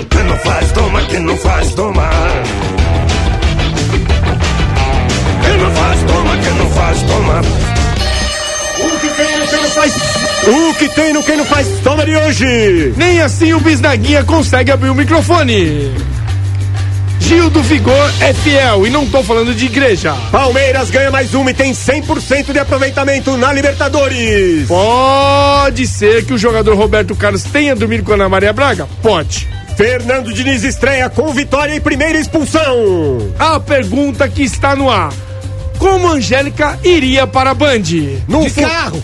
que não faz, toma, que não faz, toma. Que não faz, toma, que não faz, toma. O que tem no que não faz. O que tem no que não faz, toma de hoje. Nem assim o Bisnaguinha consegue abrir o microfone. Gil do Vigor é fiel e não tô falando de igreja. Palmeiras ganha mais uma e tem 100% de aproveitamento na Libertadores. Pode ser que o jogador Roberto Carlos tenha dormido com a Ana Maria Braga? Pode. Fernando Diniz estreia com vitória e primeira expulsão. A pergunta que está no ar: como Angélica iria para a Band? No carro?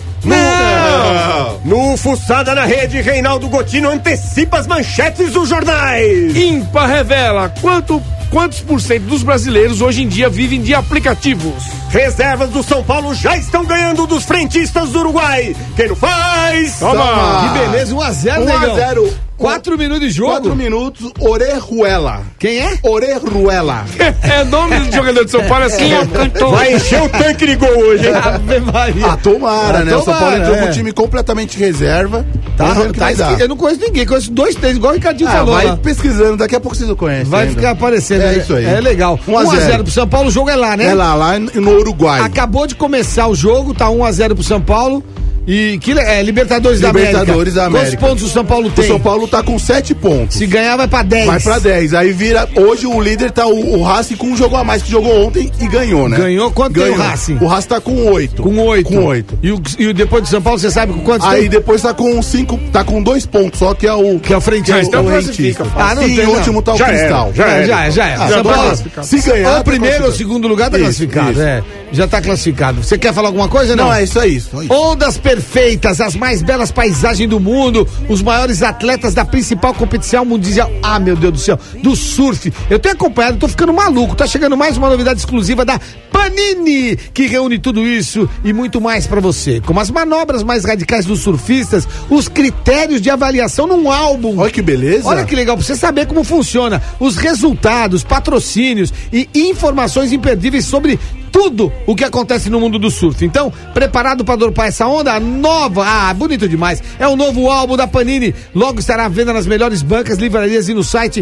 Não! No Fuçada na Rede, Reinaldo Gotino antecipa as manchetes dos jornais. Impa revela quantos por cento dos brasileiros hoje em dia vivem de aplicativos. Reservas do São Paulo já estão ganhando dos frentistas do Uruguai. Quem não faz? Toma! Que beleza, 1-0, negão. 1-0. 4 minutos de jogo. 4 minutos, Orejuela. Quem é? Orejuela. É nome do jogador de São Paulo assim, é o cantor. Vai encher o tanque de gol hoje, hein? Ave Maria. Tomara, né? O São Paulo entrou com um time completamente reserva. Eu não conheço ninguém, conheço 2, 3, igual o Ricardinho falou. Vai lá. pesquisando, daqui a pouco vocês o conhecem. Vai ainda. ficar aparecendo. É isso aí. É legal. 1-0 pro São Paulo, o jogo é lá, né? É lá no Uruguai. Acabou de começar o jogo, tá 1-0 pro São Paulo. E Libertadores da América. Libertadores da América. Quantos pontos o São Paulo tem? O São Paulo tá com 7 pontos. Se ganhar, vai pra 10. Vai pra 10. Aí vira. Hoje o líder tá o Racing com um jogo a mais que jogou ontem e ganhou, né? Ganhou? Quanto tem o Racing? O Racing tá com 8. Com 8. Com 8. E depois do São Paulo, você sabe com quantos tem? Aí depois tá com 5. Tá com 2 pontos, só que é o. Que é o frentista. Então o classifica. Não e tem, o último tá o Já Cristal. Já é. São Paulo, se ganhar. ou o primeiro ou o segundo lugar tá Isso, classificado. isso. É, já tá classificado. Você quer falar alguma coisa? Não, é isso aí. Ondas perfeitas, as mais belas paisagens do mundo, os maiores atletas da principal competição mundial. Ah, meu Deus do céu, do surf. Eu tenho acompanhado, tô ficando maluco. Tá chegando mais uma novidade exclusiva da Panini, que reúne tudo isso e muito mais pra você. Como as manobras mais radicais dos surfistas, os critérios de avaliação num álbum. Olha que beleza. Olha que legal, pra você saber como funciona, os resultados, patrocínios e informações imperdíveis sobre tudo o que acontece no mundo do surf. Então, preparado para dropar essa onda nova? Ah, bonito demais. É o novo álbum da Panini. Logo estará à venda nas melhores bancas, livrarias e no site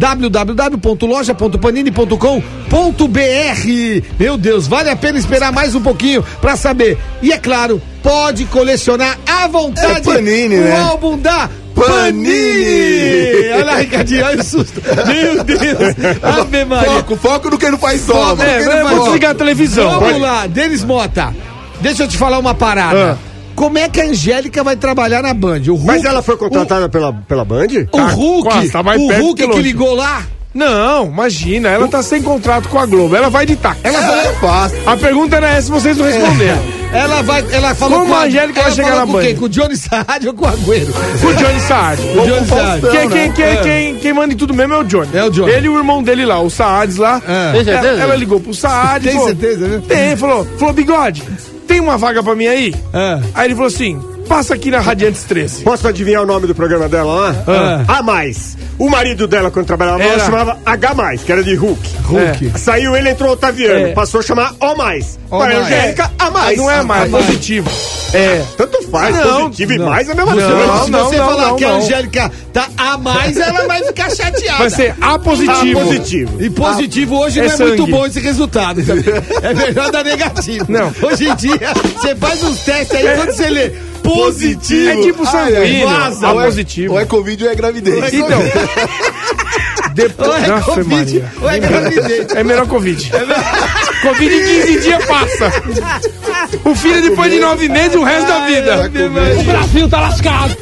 www.loja.panini.com.br. Meu Deus, vale a pena esperar mais um pouquinho para saber. E é claro, pode colecionar à vontade Panini, o né? álbum da Panini! Olha lá, Ricardinho, olha o susto. Meu Deus! Ave Maria. Foco no que não faz só. Vou desligar a televisão. Vamos lá, Denis Mota. Deixa eu te falar uma parada. Como é que a Angélica vai trabalhar na Band? O Hulk, Mas ela foi contratada pela Band? O Hulk, quase, tá mais o perto Hulk que longe. ligou lá. Não, imagina, ela tá sem contrato com a Globo, ela vai de táxi. É fácil. A pergunta era essa, vocês não responderam. Ela falou Como com a Angélica vai chegar na com Band? quem? Com o Johnny Saad ou com o Agüero? O Johnny Saad. O Johnny Saad. Quem manda em tudo mesmo é o Johnny. É o Johnny. Ele e o irmão dele lá, o Saades lá. Tem certeza? Ela ligou pro Saad. Tem certeza, né? Tem, falou, Bigode, tem uma vaga pra mim aí? Aí ele falou assim, passa aqui na Radiantes 13. Posso adivinhar o nome do programa dela lá? A Mais. O marido dela, quando trabalhava lá, Era. chamava H+, que era de Hulk. Hulk. Saiu ele, entrou o Otaviano. Passou a chamar O+. Para a Angélica, A+. Não é mais, é positivo. Tanto faz, Não, positivo e não. mais é a mesma Não, coisa. Se você não, falar não, que a não. Angélica tá a mais, ela vai ficar chateada. Vai ser A positivo. Positivo. E positivo hoje É não é muito sangue. bom esse resultado. É melhor dar negativo. Não. Hoje em dia, você faz uns testes aí, quando você lê positivo. É tipo sanguíneo, vaza. A positivo. Ou é Covid ou é gravidez. Então, depois, Ou é Nossa, Covid, Maria. ou é gravidez. É melhor Covid. Covid em 15 dias passa. O filho depois de 9 meses, o resto da vida. O Brasil tá lascado.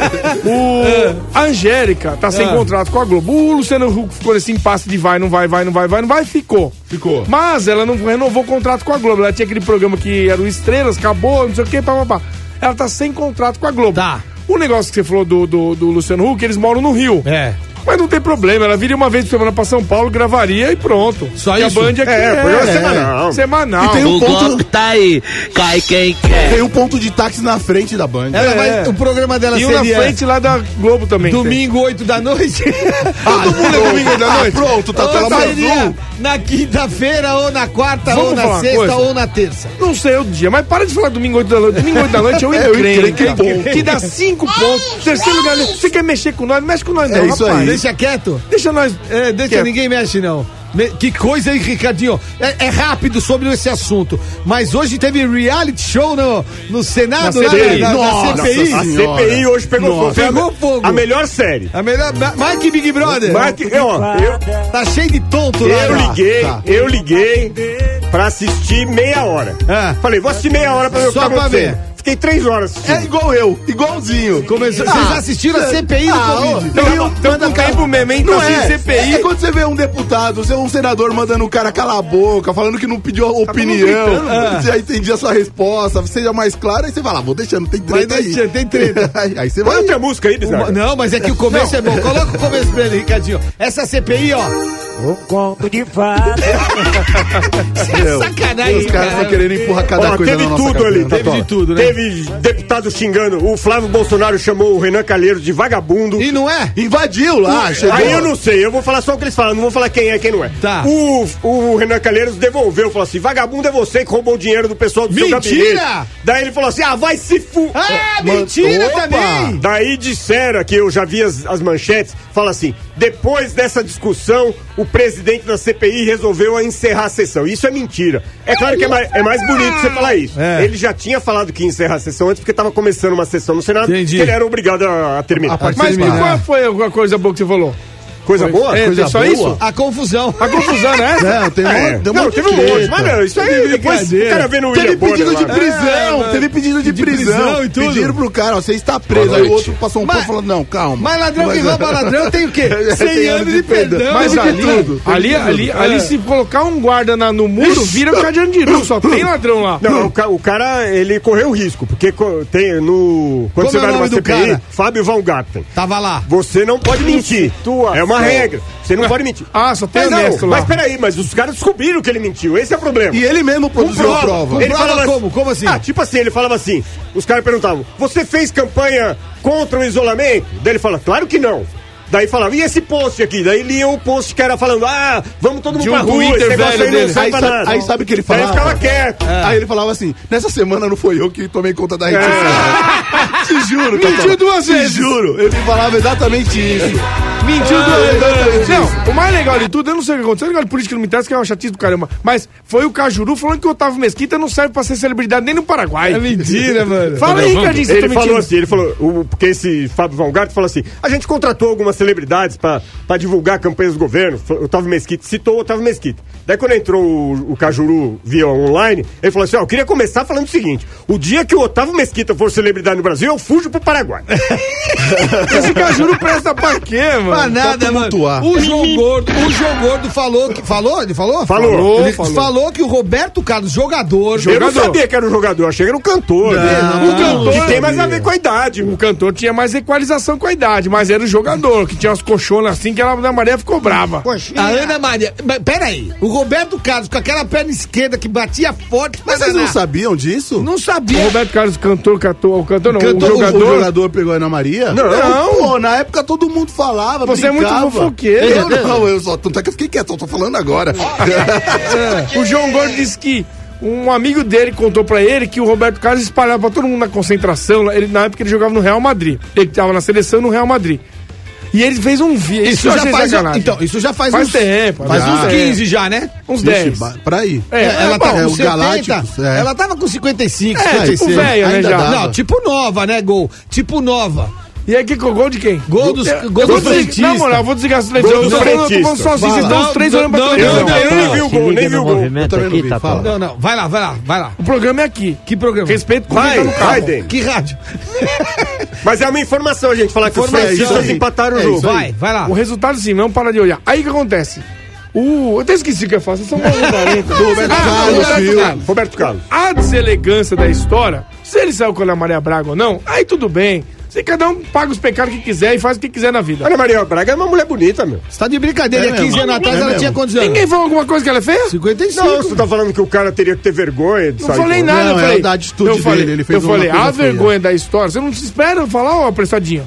A Angélica tá sem contrato com a Globo. O Luciano Huck ficou nesse impasse de vai, não vai, ficou. Mas ela não renovou o contrato com a Globo. Ela tinha aquele programa que era o Estrelas, acabou, não sei o que, papapá. Ela tá sem contrato com a Globo. Tá. O negócio que você falou do Luciano Huck, eles moram no Rio. É. Mas não tem problema, ela viria uma vez por semana pra São Paulo, gravaria e pronto. Só e isso? a Band aqui programa semanal. Semanal. E tem um ponto, Tá aí, cai quem quer. tem um ponto de táxi na frente da Band. O programa dela E um na seria frente lá da Globo também. domingo, 8 da noite. Todo mundo é domingo 8 da noite. Pronto, tá Ou pela mais seria um. na quinta-feira, ou na quarta, Vamos ou na falar uma sexta, coisa? ou na terça. Não sei o dia, mas para de falar domingo 8 da noite. Domingo 8 da noite é o encrenca, ponto. que dá 5 pontos. Terceiro lugar, você quer mexer com nós? Mexe com nós não, É isso rapaz. aí. deixa quieto. Deixa nós. Deixa quieto. ninguém mexe, não. Que coisa, hein, Ricardinho? É rápido sobre esse assunto. Mas hoje teve reality show no Senado, Na CPI. na CPI. A CPI hoje pegou fogo. Pegou fogo. A melhor série. A melhor. Mais que Big Brother. Tá cheio de tonto lá. Eu liguei pra assistir meia hora. Falei, vou assistir meia hora pra ver o que tá acontecendo. Fiquei 3 horas assistindo. É igual eu, igualzinho. Vocês assistiram a CPI do Covid. Então com tempo mesmo, hein? Não Tá sem é. CPI. É quando você vê um deputado, um senador mandando o cara calar a boca, falando que não pediu opinião, você já entendia a sua resposta, seja mais clara, aí você vai lá, vou deixando, tem treta aí. Tem treta. Aí você Põe vai. outra música aí, Bizarro. Não, mas é que o começo é bom. Coloca o começo pra ele, Ricardinho. Essa CPI, ó. O conto de fada. Sacanagem, Os caras estão querendo empurrar cada coisa teve na nossa tudo ali, cabeça. Teve de tudo, né? Teve deputado xingando. O Flávio Bolsonaro chamou o Renan Calheiros de vagabundo. E não é? Invadiu lá, chegou. Aí eu não sei, eu vou falar só o que eles falam, não vou falar quem é e quem não é. Tá. O Renan Calheiros devolveu, falou assim: vagabundo é você que roubou o dinheiro do pessoal do seu Mentira! gabinete. Daí ele falou assim: vai se Mentira Opa! também! Daí disseram, que eu já vi as manchetes, fala assim: depois dessa discussão, o presidente da CPI resolveu encerrar a sessão. Isso é mentira. É claro que é mais bonito você falar isso. Ele já tinha falado que ia encerrar a sessão antes, porque estava começando uma sessão no Senado, Entendi. que ele era obrigado a terminar. Mas qual foi a coisa boa que você falou? Coisa boa? Coisa só boa? isso? A confusão. A confusão, né? Não, teve Não, teve um monte, mas meu, isso aí depois o cara vê no Teve William pedido de Bonner lá. prisão, teve pedido de prisão e tudo. Pediram pro cara, ó, você está preso. Aí o outro passou um pouco falando, não, calma. Mas ladrão que rouba ladrão tem o quê? 100 Tem anos de perdão. Mas ali, se colocar um guarda no muro, vira o Cajandiru, só tem ladrão lá. Não, o cara, ele correu risco, porque tem quando Como você é o vai numa nome do CPI, cara? Fábio Van Garten, Tava lá. você não pode mentir. É uma regra. Você não pode mentir. Só tem Mas honesto não, lá. mas peraí, mas os caras descobriram que ele mentiu. Esse é o problema. E ele mesmo produziu a prova. Ele falava como? Como assim? Tipo assim, ele falava assim, os caras perguntavam, você fez campanha contra o isolamento? Daí ele fala, claro que não. Daí falava, e esse post aqui? Daí lia o post que era falando, vamos todo mundo De um um pra rua, Twitter esse negócio velho aí não dele. serve pra nada. Aí sabe o que ele Daí falava? ele ficava quieto. Aí ele falava assim, nessa semana não foi eu que tomei conta da rede social. Te juro, Mentiu Catola. 2 vezes. Te juro, ele falava exatamente isso. Mentiu 2 vezes. Não, o mais legal de tudo, eu não sei o que aconteceu, o negócio de política não me interessa, que é uma chatice do caramba. Mas foi o Cajuru falando que o Otávio Mesquita não serve pra ser celebridade nem no Paraguai. É mentira, mano. Fala aí, Ricardinho, você tá Ele falou mentindo. assim, porque esse Fábio Van Garten falou assim, a gente contratou algumas celebridades pra divulgar campanhas do governo, o Otávio Mesquita, citou o Otávio Mesquita. Daí quando entrou o Cajuru via online, ele falou assim, eu queria começar falando o seguinte, o dia que o Otávio Mesquita for celebridade no Brasil, eu fujo pro Paraguai. Esse Cajuru presta pra quê, mano? Pra nada, Pra mano. tumultuar. O João Gordo falou que... Falou? Ele falou? Falou. Ele falou que o Roberto Carlos, jogador... Eu não sabia que era um jogador, eu achei que era um cantor. O cantor que tem mais a ver com a idade. O cantor tinha mais equalização com a idade, mas era o jogador, que tinha umas colchonas assim, que a Ana Maria ficou brava. A Ana Maria... Mas, peraí. O Roberto Carlos, com aquela perna esquerda que batia forte... Mas vocês não sabiam disso? Não O sabia. Roberto Carlos, o cantor não, Cantor, o jogador... O jogador pegou a Ana Maria? Não. Pô, na época todo mundo falava, Você é muito brincava. fofoqueiro. Eu só, tanto é que eu fiquei quieto, eu tô falando agora. O João Gordo disse que um amigo dele contou pra ele que o Roberto Carlos espalhava pra todo mundo na concentração. Na época ele jogava no Real Madrid. Ele tava na seleção no Real Madrid. E ele fez um vídeo. Isso já faz... Então, isso já faz uns... tempo. Faz já. uns 15 já, né? Uns 10. Pra aí. Ela tá bom, com o 70, Galácticos, é. ela tava com 55, tipo 56. velha, né, ainda já. dá. Não, tipo nova, né, Gol? Tipo nova. E aí, gol de quem? Gol dos frentistas. Na moral, vou desligar a televisão. Gol dos Eu tô frentistas. falando sozinho, vocês estão os três olhando pra Não, televisão. não, Eu nem vi o gol, nem vi o gol. movimento Eu também não aqui, vi, tá fala. bom. Não, vai lá. O programa é aqui. Que programa? Respeito com quem Vai, tá no carro. Den. Que rádio? Mas é uma informação, gente, falar que os Informação. francistas É empataram o isso jogo. aí. Vai lá. O resultado sim, não para de olhar. Aí o que acontece? Eu até esqueci o que eu faço, são 40. Do Roberto Carlos, filho. Roberto Carlos. A deselegância da história, se ele saiu com a Ana Maria Braga ou não, aí tudo bem. Se cada um paga os pecados que quiser e faz o que quiser na vida. Ana Maria Braga é uma mulher bonita, meu. Você tá de brincadeira. É 15 mesmo. anos atrás É ela mesmo. tinha quantos anos? Ninguém falou alguma coisa que ela fez? 55. Não, você tá falando que o cara teria que ter vergonha de Não sair falei com- nada, Não, eu é falei. da atitude eu falei, dele, ele fez eu falei, uma coisa a feia. vergonha da história. Você não se espera eu falar, ó, apressadinho.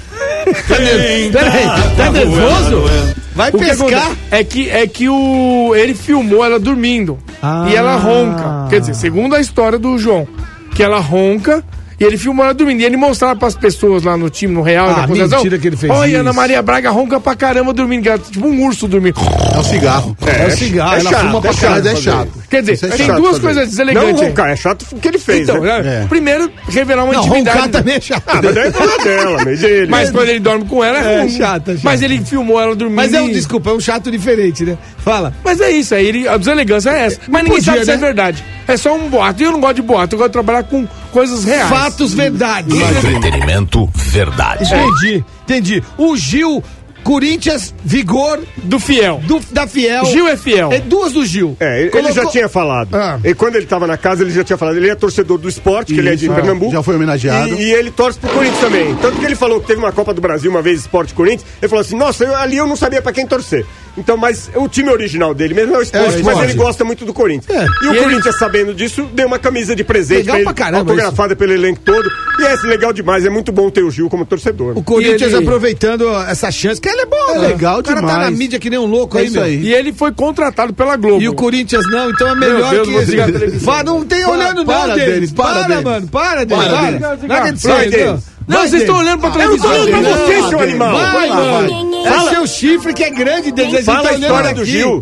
Peraí, tá nervoso? Vai O que pescar? acontece é que ele filmou ela dormindo. E ela ronca. Quer dizer, segundo a história do João, que ela ronca E ele filmou ela dormindo. E ele mostrava pras pessoas lá no time, no Real, na concentração. Mentira que ele fez Olha, isso. Ana Maria Braga ronca pra caramba dormindo. Tipo um urso dormindo. É o cigarro. É o cigarro, ela fuma pra Mas é chato. Quer dizer, Isso é tem chato duas fazer. coisas Não deselegantes aí. roncar, é chato o que ele fez, Então, né? né? Primeiro, revelar uma Não, intimidade. roncar também é chato. Ah, mas daí é problema dela, mas ele. Mas quando ele dorme com ela, é ruim. chato, é chato. Mas ele filmou ela dormindo. Mas desculpa, é um chato diferente, né? Fala. Mas é isso, aí a deselegância é essa. Mas ninguém podia, sabe se é né? verdade. É só um boato. E eu não gosto de boato, eu gosto de trabalhar com coisas reais. Fatos, verdades. Entretenimento, verdade. Entendi. O Gil, Corinthians, Vigor, Do fiel. da Fiel. Gil é fiel. É duas do Gil. Ele já tinha falado. Ah. E quando ele tava na casa, ele já tinha falado. Ele é torcedor do esporte, que ele é de Pernambuco. Já foi homenageado. E ele torce pro Corinthians também. Tanto que ele falou que teve uma Copa do Brasil uma vez, Esporte Corinthians. Ele falou assim: nossa, ali eu não sabia pra quem torcer. Então, mas o time original dele mesmo é o Esporte, mas ele gosta muito do Corinthians. E o Corinthians, sabendo disso, deu uma camisa de presente Legal pra pra ele, caramba autografada pelo elenco todo. E é legal demais, é muito bom ter o Gil como torcedor. O Corinthians E ele- aproveitando essa chance, que ele é bom, né? legal O cara tá demais. na mídia que nem um louco É aí, isso meu. aí. E ele foi contratado pela Globo. E o Corinthians não, então é melhor Deus, que vou desligar a televisão. Vá, não tem olhando para, não, Denis. Denis, para, Denis. Mano, para, Denis. Para, Para. Denis. Não acredito, Vai, então. Denis. Não, Vai, vocês estão Denis. olhando pra Eu televisão. tô olhando pra Não, você, seu Denis. animal. Vai, mano. É seu chifre que é grande, Denis. Vocês Fala estão a olhando história do aqui. Gil.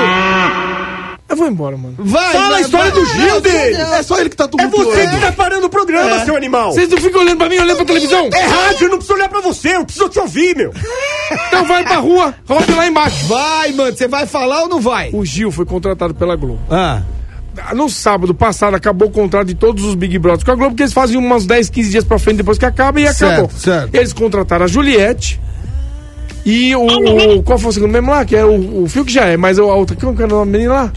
Eu vou embora, mano. Vai, Fala a história do Gil, dele. É só ele que tá É tumultuando. você que tá parando o programa, seu animal. Vocês não ficam olhando pra mim, olhando pra televisão? É rádio, eu não preciso olhar pra você, eu preciso te ouvir, meu. Então vai pra rua, roda lá embaixo. Vai, mano. Você vai falar ou não vai? O Gil foi contratado pela Globo. Ah. No sábado passado acabou o contrato de todos os Big Brothers com a Globo, porque eles fazem umas 10, 15 dias pra frente depois que acaba e acabou. Certo. Eles contrataram a Juliette e qual foi o segundo mesmo lá? Que é o Fio que já é, mas a outra, como que era o nome da menina lá?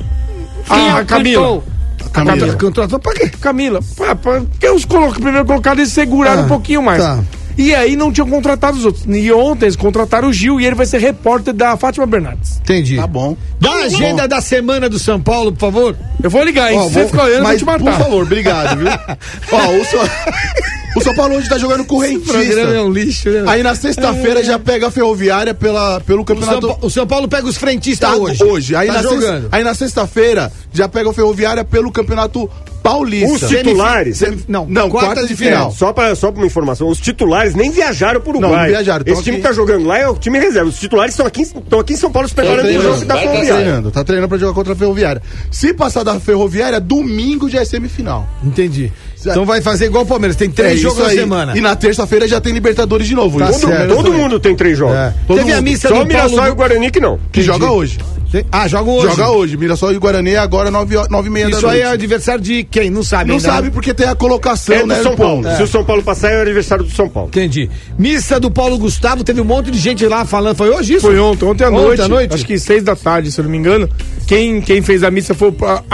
A Camila. Camila. Contratou pra quê? Camila. Porque os primeiro colocados eles seguraram um pouquinho mais. tá. E aí não tinham contratado os outros. E ontem eles contrataram o Gil e ele vai ser repórter da Fátima Bernardes. Entendi. Tá bom. Dá a agenda da semana do São Paulo, por favor. Eu vou ligar, hein? Ó, Se você ficar olhando, eu vou mas, te matar. por favor, obrigado, viu? Ó, o São Paulo hoje tá jogando com o Rentista. um lixo, né? Aí na sexta-feira já pega a Ferroviária pelo campeonato. O São Paulo pega os frentistas Tá hoje. Aí, Tá jogando. aí na sexta-feira já pega o Ferroviária pelo campeonato paulista. Os titulares. Não, quartas de final. Só pra uma informação, os titulares nem viajaram pro Uruguai. Não viajaram, Esse time que tá jogando lá é o time reserva. Os titulares estão aqui em São Paulo se preparando pro jogo da Ferroviária. Tá treinando pra jogar contra a Ferroviária. Se passar da Ferroviária, domingo já é semifinal. Entendi. Então vai fazer igual o Palmeiras, tem 3 jogos isso na aí. semana. E na terça-feira já tem Libertadores de novo. Tá Isso. certo. Todo mundo tem 3 jogos. Todo Teve a mundo. missa Só do o Mirassol Paulo... e o Guarani que não. Que joga hoje. Joga hoje. Joga hoje. Mirassol e Guarani agora 9h30 da noite. Isso aí é aniversário de quem? Não sabe Não ainda, sabe né? porque tem a colocação, É do né? São Paulo. Se o São Paulo passar, é o aniversário do São Paulo. Entendi. Missa do Paulo Gustavo, teve um monte de gente lá falando. Foi hoje isso? Foi ontem à noite, à noite? acho que 6 da tarde, se eu não me engano. Quem fez a missa foi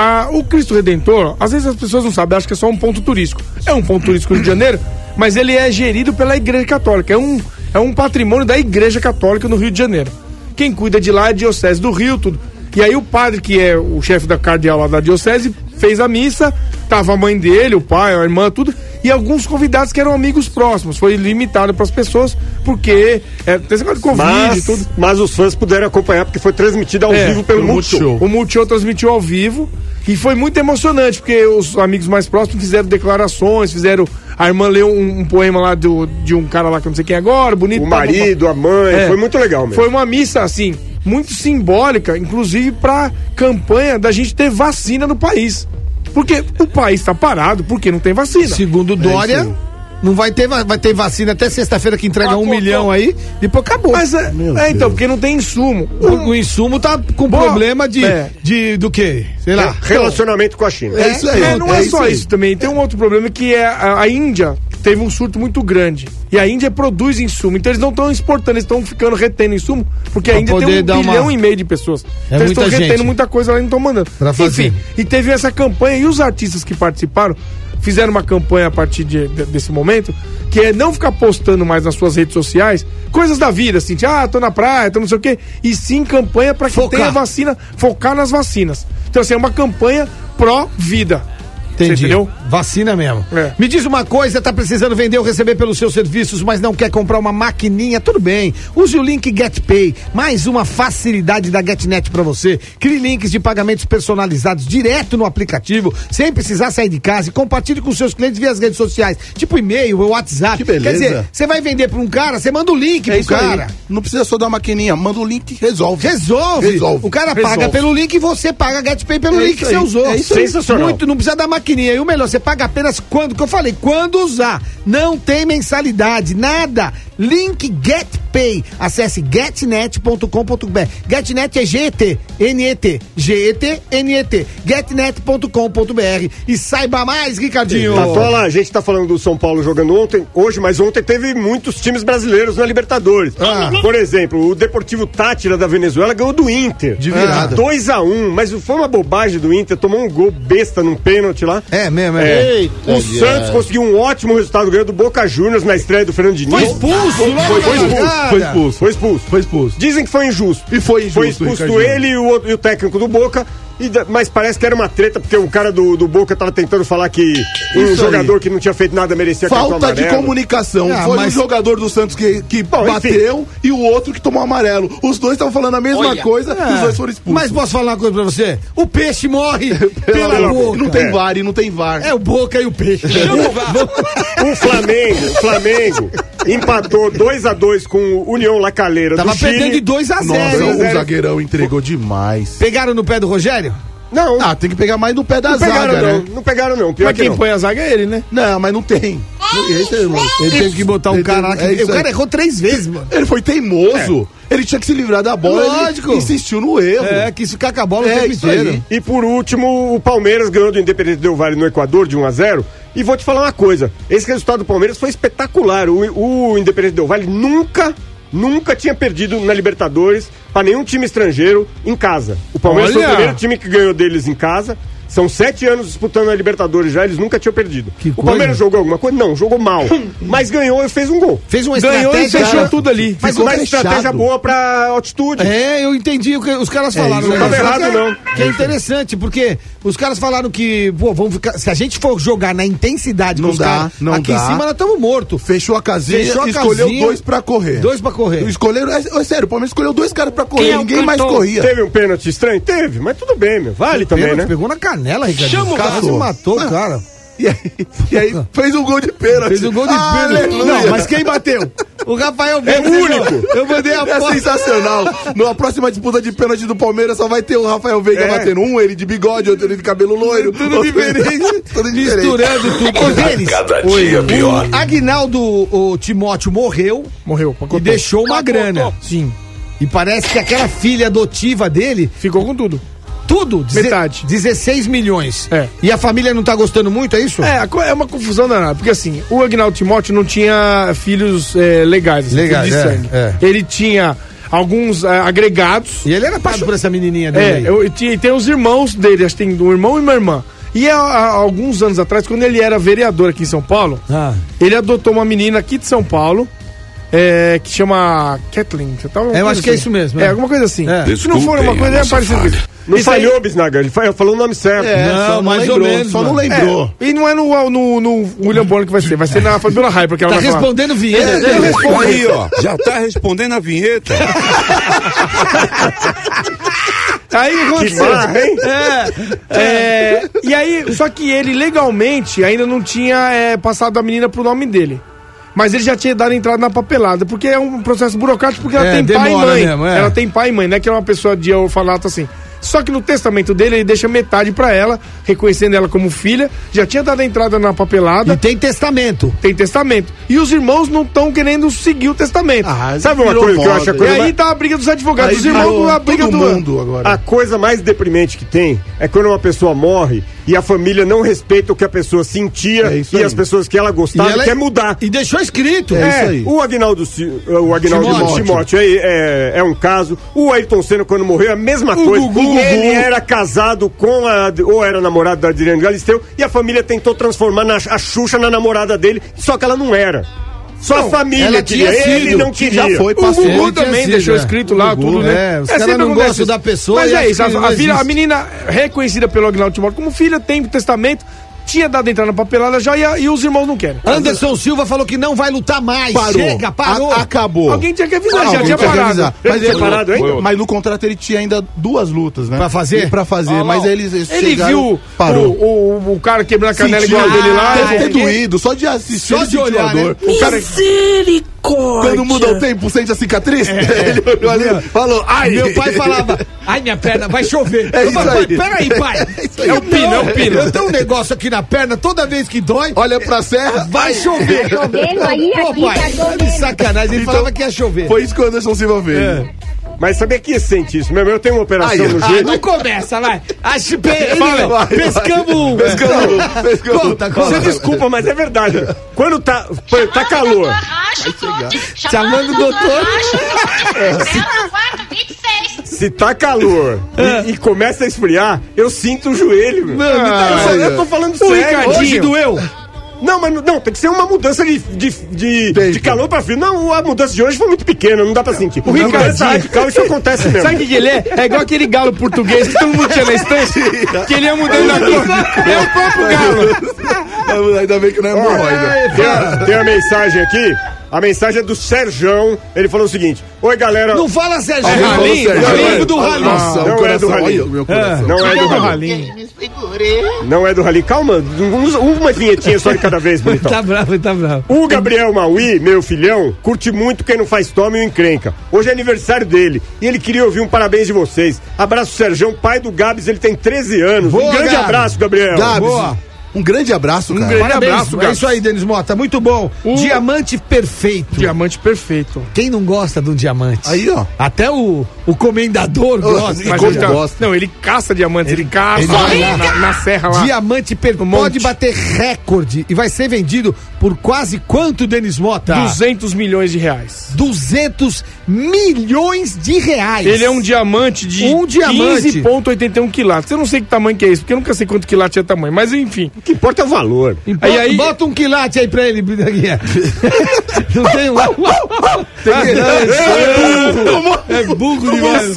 o Cristo Redentor. Às vezes as pessoas não sabem, acham que é só um ponto turístico. É um ponto turístico do Rio de Janeiro, mas ele é gerido pela Igreja Católica. É um patrimônio da Igreja Católica no Rio de Janeiro. Quem cuida de lá é a Diocese do Rio, tudo. E aí o padre, que é o chefe da cardeal lá da Diocese, fez a missa, tava a mãe dele, o pai, a irmã, tudo, e alguns convidados que eram amigos próximos. Foi limitado para as pessoas, porque tem esse negócio de Covid e tudo. Mas os fãs puderam acompanhar, porque foi transmitido ao vivo pelo Multishow. O Multishow transmitiu ao vivo e foi muito emocionante, porque os amigos mais próximos fizeram declarações, a irmã leu um poema lá de um cara lá que eu não sei quem é agora, bonito. O marido, a mãe, foi muito legal mesmo. Foi uma missa, assim, muito simbólica, inclusive pra campanha da gente ter vacina no país. Porque o país tá parado porque não tem vacina. Segundo Dória, não vai ter vacina até sexta-feira que entrega 1 milhão aí, depois acabou. Mas então, porque não tem insumo. O insumo tá com problema do quê? Sei lá. Relacionamento com a China. É isso aí. Não é só isso também. Tem um outro problema que é a Índia teve um surto muito grande. E a Índia produz insumo. Então eles não estão exportando, eles estão ficando retendo insumo, porque a Índia tem 1,5 bilhão de pessoas. Então eles estão retendo muita coisa lá e não estão mandando. Enfim, e teve essa campanha, e os artistas que participaram fizeram uma campanha a partir desse momento, que é não ficar postando mais nas suas redes sociais coisas da vida, assim, tô na praia, tô não sei o quê, e sim campanha para que tenha vacina, focar nas vacinas. Então assim, é uma campanha pró-vida. Entendi. Entendeu? Vacina mesmo. É. Me diz uma coisa, tá precisando vender ou receber pelos seus serviços, mas não quer comprar uma maquininha? Tudo bem. Use o link GetPay. Mais uma facilidade da GetNet pra você. Crie links de pagamentos personalizados direto no aplicativo, sem precisar sair de casa, e compartilhe com seus clientes via as redes sociais, tipo e-mail ou WhatsApp. Que beleza. Quer dizer, você vai vender pra um cara, você manda o link pro isso cara. aí. Não precisa só dar maquininha, manda o link e resolve. Resolve. O cara paga pelo link e você paga a GetPay pelo link que você usou. É isso aí. Sensacional. Muito, não precisa dar maquininha. E o melhor, você paga apenas quando, que eu falei, quando usar. Não tem mensalidade, nada. Link GetPay. Acesse getnet.com.br. GetNet é G-E-T-N-E-T. G-E-T-N-E-T. Getnet.com.br. E saiba mais, Ricardinho. Tatola, a gente tá falando do São Paulo jogando hoje, mas ontem teve muitos times brasileiros na Libertadores. Por exemplo, o Deportivo Táchira da Venezuela ganhou do Inter. De virada. 2-1, mas foi uma bobagem do Inter, tomou um gol besta num pênalti lá. É mesmo, O Santos conseguiu um ótimo resultado, ganhou do Boca Juniors na estreia do Fernando Diniz. Foi expulso, Foi expulso. Dizem que foi injusto. E foi injusto. Foi expulso ele e o técnico do Boca. Mas parece que era uma treta, porque o cara do Boca tava tentando falar que um jogador que não tinha feito nada merecia cartão Falta de amarelo. comunicação. Foi um jogador do Santos que bateu e o outro que tomou amarelo. Os dois estavam falando a mesma coisa e os dois foram expulsos. Mas posso falar uma coisa pra você? O peixe morre pela boca. Não tem VAR e não tem VAR. É o Boca e o peixe. O Flamengo empatou 2-2 com o União La Calera Tava do Chile. perdendo de 2-0. Nossa, o zagueirão entregou demais. Pegaram no pé do Rogério? Não. Tem que pegar mais no pé da Não zaga, pegaram, né? não pegaram, não. Pior Mas que quem não. põe a zaga é ele, né? Não, mas não tem. Ele teve que botar um cara lá que... O cara errou 3 vezes, mano. Ele foi teimoso. Ele tinha que se livrar da bola. Lógico. Ele insistiu no erro. Quis ficar com a bola o tempo isso aí. inteiro. E por último, o Palmeiras ganhou do Independente Del Valle no Equador de 1-0. E vou te falar uma coisa: esse resultado do Palmeiras foi espetacular. O Independente Del Valle nunca tinha perdido na Libertadores para nenhum time estrangeiro em casa. O Palmeiras foi o primeiro time que ganhou deles em casa. São 7 anos disputando a Libertadores já, eles nunca tinham perdido. O Palmeiras jogou alguma coisa? Não, jogou mal. Mas ganhou e fez um gol. Fez uma Ganhou e estratégia. fechou tudo ali. Mas uma estratégia boa pra altitude. Eu entendi o que os caras falaram. Não tava errado, não. Que é interessante, porque os caras falaram que, vamos ficar. Se a gente for jogar na intensidade Não com os dá, caras, não aqui dá. em cima nós estamos mortos. Fechou a casinha e escolheu 2 pra correr. 2 pra correr. Escolheram, sério, o Palmeiras escolheu 2 caras pra correr. Ninguém mais corria. Teve um pênalti estranho? Teve, mas tudo bem, meu. Vale também, né? Pegou na canela, Ricardo. Quase matou o cara. E aí fez um gol de pênalti. Fez um gol de pênalti. Não, mas quem bateu? O Rafael Veiga. É único. Eu mandei a É foto. sensacional. Na próxima disputa de pênalti do Palmeiras só vai ter o Rafael Veiga batendo. Ele de bigode, outro ele de cabelo loiro. Tudo diferente. Tudo diferente. Misturando tudo. Ô, Denis, Cada dia pior. o Aguinaldo, o Timóteo morreu Pacotou. e deixou uma grana. Sim. E parece que aquela filha adotiva dele, Ficou com tudo. tudo, Metade. 16 milhões. É. E a família não tá gostando muito, é isso? É uma confusão danada, porque assim, o Aguinaldo Timóteo não tinha filhos legais, assim, Legais, filhos de sangue. Ele tinha alguns agregados. E ele era apaixonado por essa menininha dele. E tem os irmãos dele, acho que tem um irmão e uma irmã. E há alguns anos atrás, quando ele era vereador aqui em São Paulo, ele adotou uma menina aqui de São Paulo, que chama Kathleen. Eu acho que é isso mesmo. Alguma coisa assim. Se não for Desculpem uma coisa, a é nossa parecido com isso. Não Isso aí- falhou, Bisnaga. Ele falou o nome certo. Não, mais ou menos, Só não mano. lembrou. E não é no William Bonner que vai ser na Fabiola Hyper que ela Tá vai falar. respondendo vinheta. Aí, ó, já tá respondendo a vinheta. Aí o que Que aconteceu? barra, hein? E aí, só que ele legalmente ainda não tinha passado a menina pro nome dele. Mas ele já tinha dado entrada na papelada, porque é um processo burocrático, porque ela tem pai e demora mãe. mesmo, Ela tem pai e mãe, não é que é uma pessoa de orfanato assim. Só que no testamento dele, ele deixa metade pra ela, reconhecendo ela como filha. Já tinha dado a entrada na papelada. E tem testamento. Tem testamento. E os irmãos não estão querendo seguir o testamento. Sabe uma coisa que eu acho a E coisa aí mais... tá a briga dos advogados. Aí Os irmãos virou a briga todo do mundo agora. A coisa mais deprimente que tem é quando uma pessoa morre e a família não respeita o que a pessoa sentia É isso e aí. as pessoas que ela gostava ela- quer mudar. E deixou escrito. É isso aí. O Aguinaldo Timóteo é um caso. O Ayrton Senna, quando morreu, é a mesma coisa. Gugu. Ele era casado com ou era namorado da Adriana Galisteu, e a família tentou transformar a Xuxa na namorada dele, só que ela não era. Só a família ela queria, tinha ele sido, não queria. já foi, O passou. Gugu Ele tinha também sido, deixou é. escrito lá, Gugu, tudo, né? os caras sempre não acontece gostam da pessoa Mas e é acham isso, que não a existe. menina reconhecida pelo Aguinaldo Timóteo como filha, tem testamento, tinha dado entrada na papelada já e os irmãos não querem. Anderson Silva falou que não vai lutar mais. Parou. Chega, parou. Acabou. Alguém tinha que avisar, já Alguém tinha tinha que parado. avisar. Ele tinha parado ainda? Mas no contrato ele tinha ainda 2 lutas, né? Pra fazer? Pra fazer, mas eles Ele chegaram- viu Parou. o cara quebrando a canela Sentiu. igual dele lá. Deve ter porque- doído, só de assistir Só ele de sentiu olhar, a dor. né? O cara, quando muda o tempo, sente a cicatriz? Ele olhou ali e falou, ai! Meu pai falava, ai, minha perna, vai chover. É Eu isso falava, aí. peraí, pai. aí. É o pino, é o pino. Eu tenho um negócio aqui na perna, toda vez que dói, Olha pra serra, vai chover. chovendo aí, Pô, aqui pai, tá tá de sacanagem. Ele falava que ia chover. foi isso que o Anderson Silva fez. Mas sabia que sente isso mesmo? Eu tenho uma operação Aí, no Ah, joelho. não começa, vai. Acho Vai, pescamos um. Pescamos. Conta, Você conta. desculpa, mas é verdade. Quando tá calor, Chamando o doutor. se tá calor e começa a esfriar, eu sinto o joelho. Meu. Eu tô falando O sério. Ricardinho. Hoje doeu. Não, mas não, tem que ser uma mudança de calor pra frio. Não, a mudança de hoje foi muito pequena, não dá pra sentir. O Ricardinho. Mudança radical, isso acontece mesmo. Sabe o que ele é? É igual aquele galo português que todo mundo tinha na estância, que ele ia mudando a cor. É o próprio galo. Ainda bem que não é hemorroida. Tem a mensagem aqui. A mensagem é do Serjão. Ele falou o seguinte: oi, galera. Não fala Sérgio. É Ralim? Eu lembro do Ralim. Nossa, Não o é coração, do Ralim. olha o meu coração. Não é do Ralim. Ralinho. Não é do Ralim. Calma, uma vinhetinha só de cada vez, bonitão. Tá bravo, tá bravo. O Gabriel Maui, meu filhão, curte muito Quem Não Faz Tome e o Encrenca. Hoje é aniversário dele e ele queria ouvir um parabéns de vocês. Abraço, Serjão, pai do Gabs, ele tem 13 anos. Boa, um grande Gabs. abraço, Gabriel. Gabs, Boa. um grande abraço, cara. grande Parabéns. abraço, É Gabs. isso aí, Denis Mota. Muito bom. Diamante perfeito. Diamante perfeito. Quem não gosta de um diamante? Aí, ó. Até o comendador gosta. Mas Como ele tá- gosta. Não, ele caça diamantes, ele caça ele vai lá. na serra lá. Diamante perfeito. Um monte. Pode bater recorde e vai ser vendido por quase quanto, Denis Mota? 200 milhões de reais. 200 milhões de reais. Ele é um diamante de Um diamante. 15,81 quilates. Eu não sei que tamanho que é isso, porque eu nunca sei quanto quilate é tamanho, mas enfim. O que importa é o valor. Bota, bota um quilate aí pra ele, Bridaguinha. Não tem lá. É burro demais.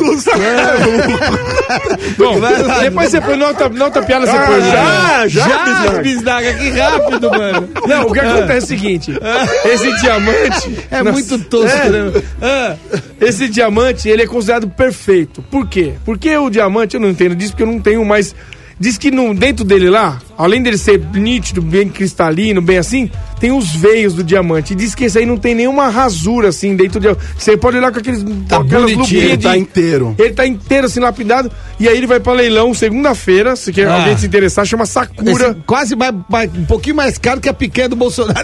Bom, depois você põe na outra piada, você põe. Já, Bisnaga, que rápido, mano. Não, o que acontece é o seguinte: esse diamante. É Nossa, muito tosco, né? esse diamante, ele é considerado perfeito. Por quê? Porque o diamante, eu não entendo disso, porque eu não tenho mais. Diz que dentro dele lá, além dele ser nítido, bem cristalino, bem assim, tem os veios do diamante. E diz que esse aí não tem nenhuma rasura assim dentro do diamante. Você pode olhar com aquelas bonitinho, Ele tá inteiro. Ele tá inteiro assim, lapidado. E aí ele vai pra leilão segunda-feira. Se quer alguém se interessar, chama Sakura. Esse quase um pouquinho mais caro que a picanha do Bolsonaro.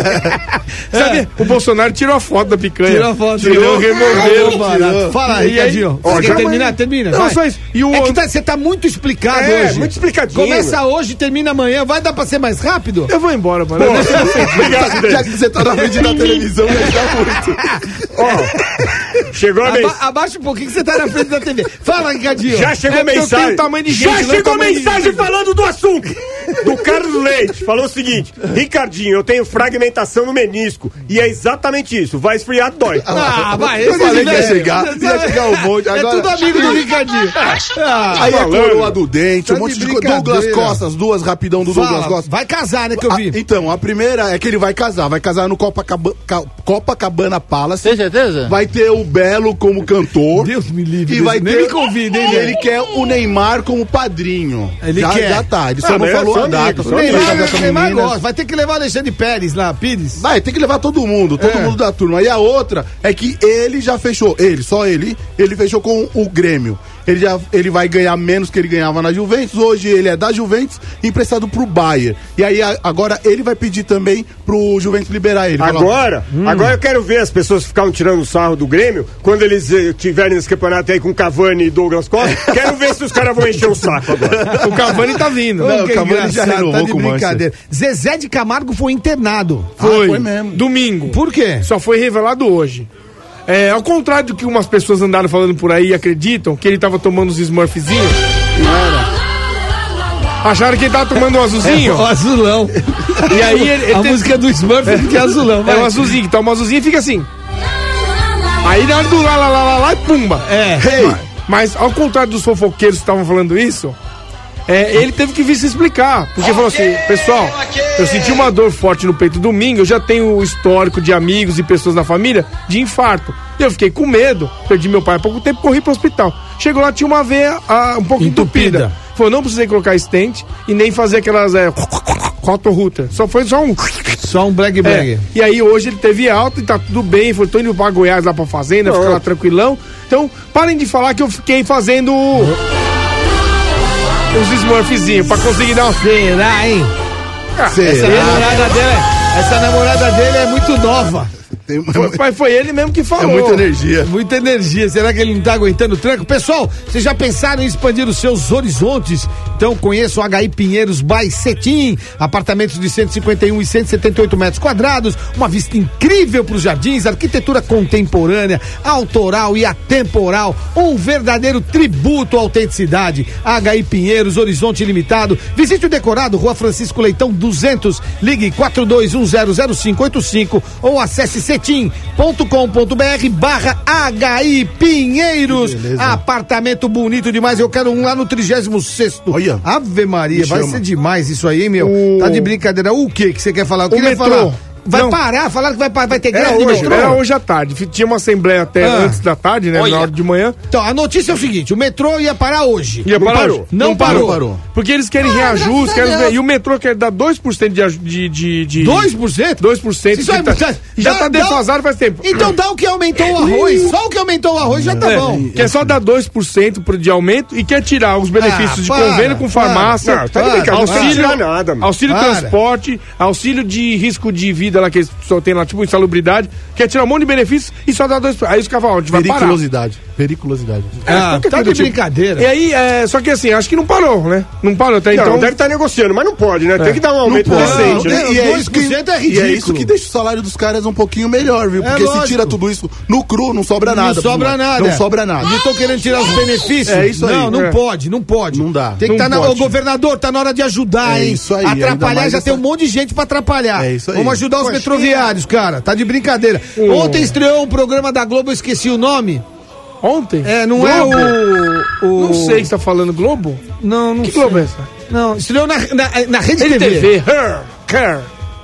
Sabe? O Bolsonaro tirou a foto da picanha. Tirou a foto. Tirou, removeu. Barato. Fala aí, E aí? Ricardinho. Ó, Você já- quer terminar? Termina. Não, vai. só isso. E o É que outro- você tá muito explicado É, hoje. muito explicadinho. Começa hoje, termina amanhã. Vai dar pra ser mais rápido? Eu vou embora, mano. Obrigado, Já Denis. que você tá na frente da televisão, já tá muito. Ó, chegou a mensagem. Abaixa um pouquinho que você tá na frente da TV. Fala, Ricardinho. Já chegou É porque eu mensagem. tenho tamanho de gente, Já não é chegou tamanho de mensagem gente. falando do assunto. Do Carlos Leite. Falou o seguinte: Ricardinho, eu tenho fragmentação no menisco. E é exatamente isso. Vai esfriar, dói. Ah, vai. Eu falei que ia velho. chegar um monte. É Agora, tudo amigo do Ricardinho. aí a falando. coroa do dente, Tá um monte de de coisa. Douglas brincadeira. Costas, duas rapidão do Douglas Fala, Costas. vai casar, né, que eu vi. Então, a primeira é que ele vai casar no Copacabana Palace. Tem certeza? Vai ter o Belo como cantor. Deus me livre. E vai nem ter. me convida, hein, E velho? ele quer o Neymar como padrinho. Ele já, quer. Já tá. Ele só não mas falou são a data. amigos, só são ele vai casar com a Neymar menina. gosta. Vai ter que levar o Alexandre Pérez lá, Pires. Vai, tem que levar todo mundo da turma. E a outra é que ele já fechou, só ele fechou com o Grêmio. Ele vai ganhar menos que ele ganhava na Juventus. Hoje ele é da Juventus, emprestado pro Bayern. E aí agora ele vai pedir também pro Juventus liberar ele. Falar, Agora eu quero ver as pessoas ficarem tirando sarro do Grêmio quando eles tiverem nesse campeonato aí com Cavani e Douglas Costa. Quero ver se os caras vão encher o saco agora. O Cavani tá vindo. Não, Que o Cavani já engraçado, renovou de com o Manchester. brincadeira. Zezé de Camargo foi internado. foi mesmo. Domingo. Por quê? Só foi revelado hoje. É, ao contrário do que umas pessoas andaram falando por aí e acreditam que ele tava tomando os Smurfzinhos. Acharam que ele tava tomando um azulzinho? O azulão. E aí ele A tem- música do Smurf que é azulão. É vai. um azulzinho, que toma um azulzinho e fica assim. Aí na hora do lá, e pumba. É. Mas ao contrário dos fofoqueiros que estavam falando isso, ele teve que vir se explicar, porque falou assim, pessoal, eu senti uma dor forte no peito domingo, eu já tenho o histórico de amigos e pessoas na família de infarto. Eu fiquei com medo, perdi meu pai há pouco tempo, corri pro hospital. Chegou lá, tinha uma veia um pouco entupida. Falou, não precisei colocar stent e nem fazer aquelas cotorruta. Só um brag. E aí hoje ele teve alta e tá tudo bem. Foi, tô indo pra Goiás lá pra fazenda, ficar lá tranquilão. Então, parem de falar que eu fiquei fazendo os smurfzinhos pra conseguir dar uma... Será, hein? Essa namorada dele é muito nova. Foi ele mesmo que falou. É muita energia. Muita energia. Será que ele não tá aguentando o tranco? Pessoal, vocês já pensaram em expandir os seus horizontes? Então conheça o HI Pinheiros by Cetim. Apartamentos de 151 e 178 metros quadrados. Uma vista incrível para os jardins. Arquitetura contemporânea, autoral e atemporal. Um verdadeiro tributo à autenticidade. HI Pinheiros, Horizonte Limitado. Visite o decorado, Rua Francisco Leitão 200. Ligue 42100585 ou acesse cetim.com.br/HI Pinheiros. Apartamento bonito demais. Eu quero um lá no 36º. Olha. Ave Maria, vai ser demais isso aí, hein, meu? Tá de brincadeira. O que você quer falar? Eu queria metrô. falar. Vai parar? Falaram que vai ter greve de metrô? Era hoje à tarde. Tinha uma assembleia até antes da tarde, né? Na hora de manhã. Então, a notícia é o seguinte: o metrô ia parar hoje. Não parou. Porque eles querem reajuste. E o metrô quer dar 2% de 2%? 2%. Já tá defasado faz tempo. Então dá o que aumentou o arroz. Só o que aumentou o arroz já tá bom. Quer só dar 2% de aumento e quer tirar os benefícios de convênio com farmácia. Auxílio transporte, auxílio de risco de vida lá que só tem lá, tipo insalubridade, quer tirar um monte de benefícios e só dá 2%. Aí os caras falam, a gente vai parar. Periculosidade. Tá de brincadeira. E aí, só que assim, acho que não parou, né? Não parou até então. Deve estar negociando, mas não pode, né? Tem que dar um aumento decente, né? E é isso que deixa o salário dos caras um pouquinho melhor, viu? Porque se tira tudo isso no cru, não sobra nada. Não sobra nada. E estão querendo tirar os benefícios. É isso aí. Não pode. Não dá. Tem que estar o governador, tá na hora de ajudar, hein? Isso aí. Atrapalhar, já tem um monte de gente pra atrapalhar. É isso aí. Vamos ajudar os metroviários, cara. Tá de brincadeira. Ontem estreou um programa da Globo, eu esqueci o nome. Ontem? Não Globo? é o... Não sei que você tá falando Globo? Não que sei. Globo é essa? Não, estreou na Rede TV. Clear.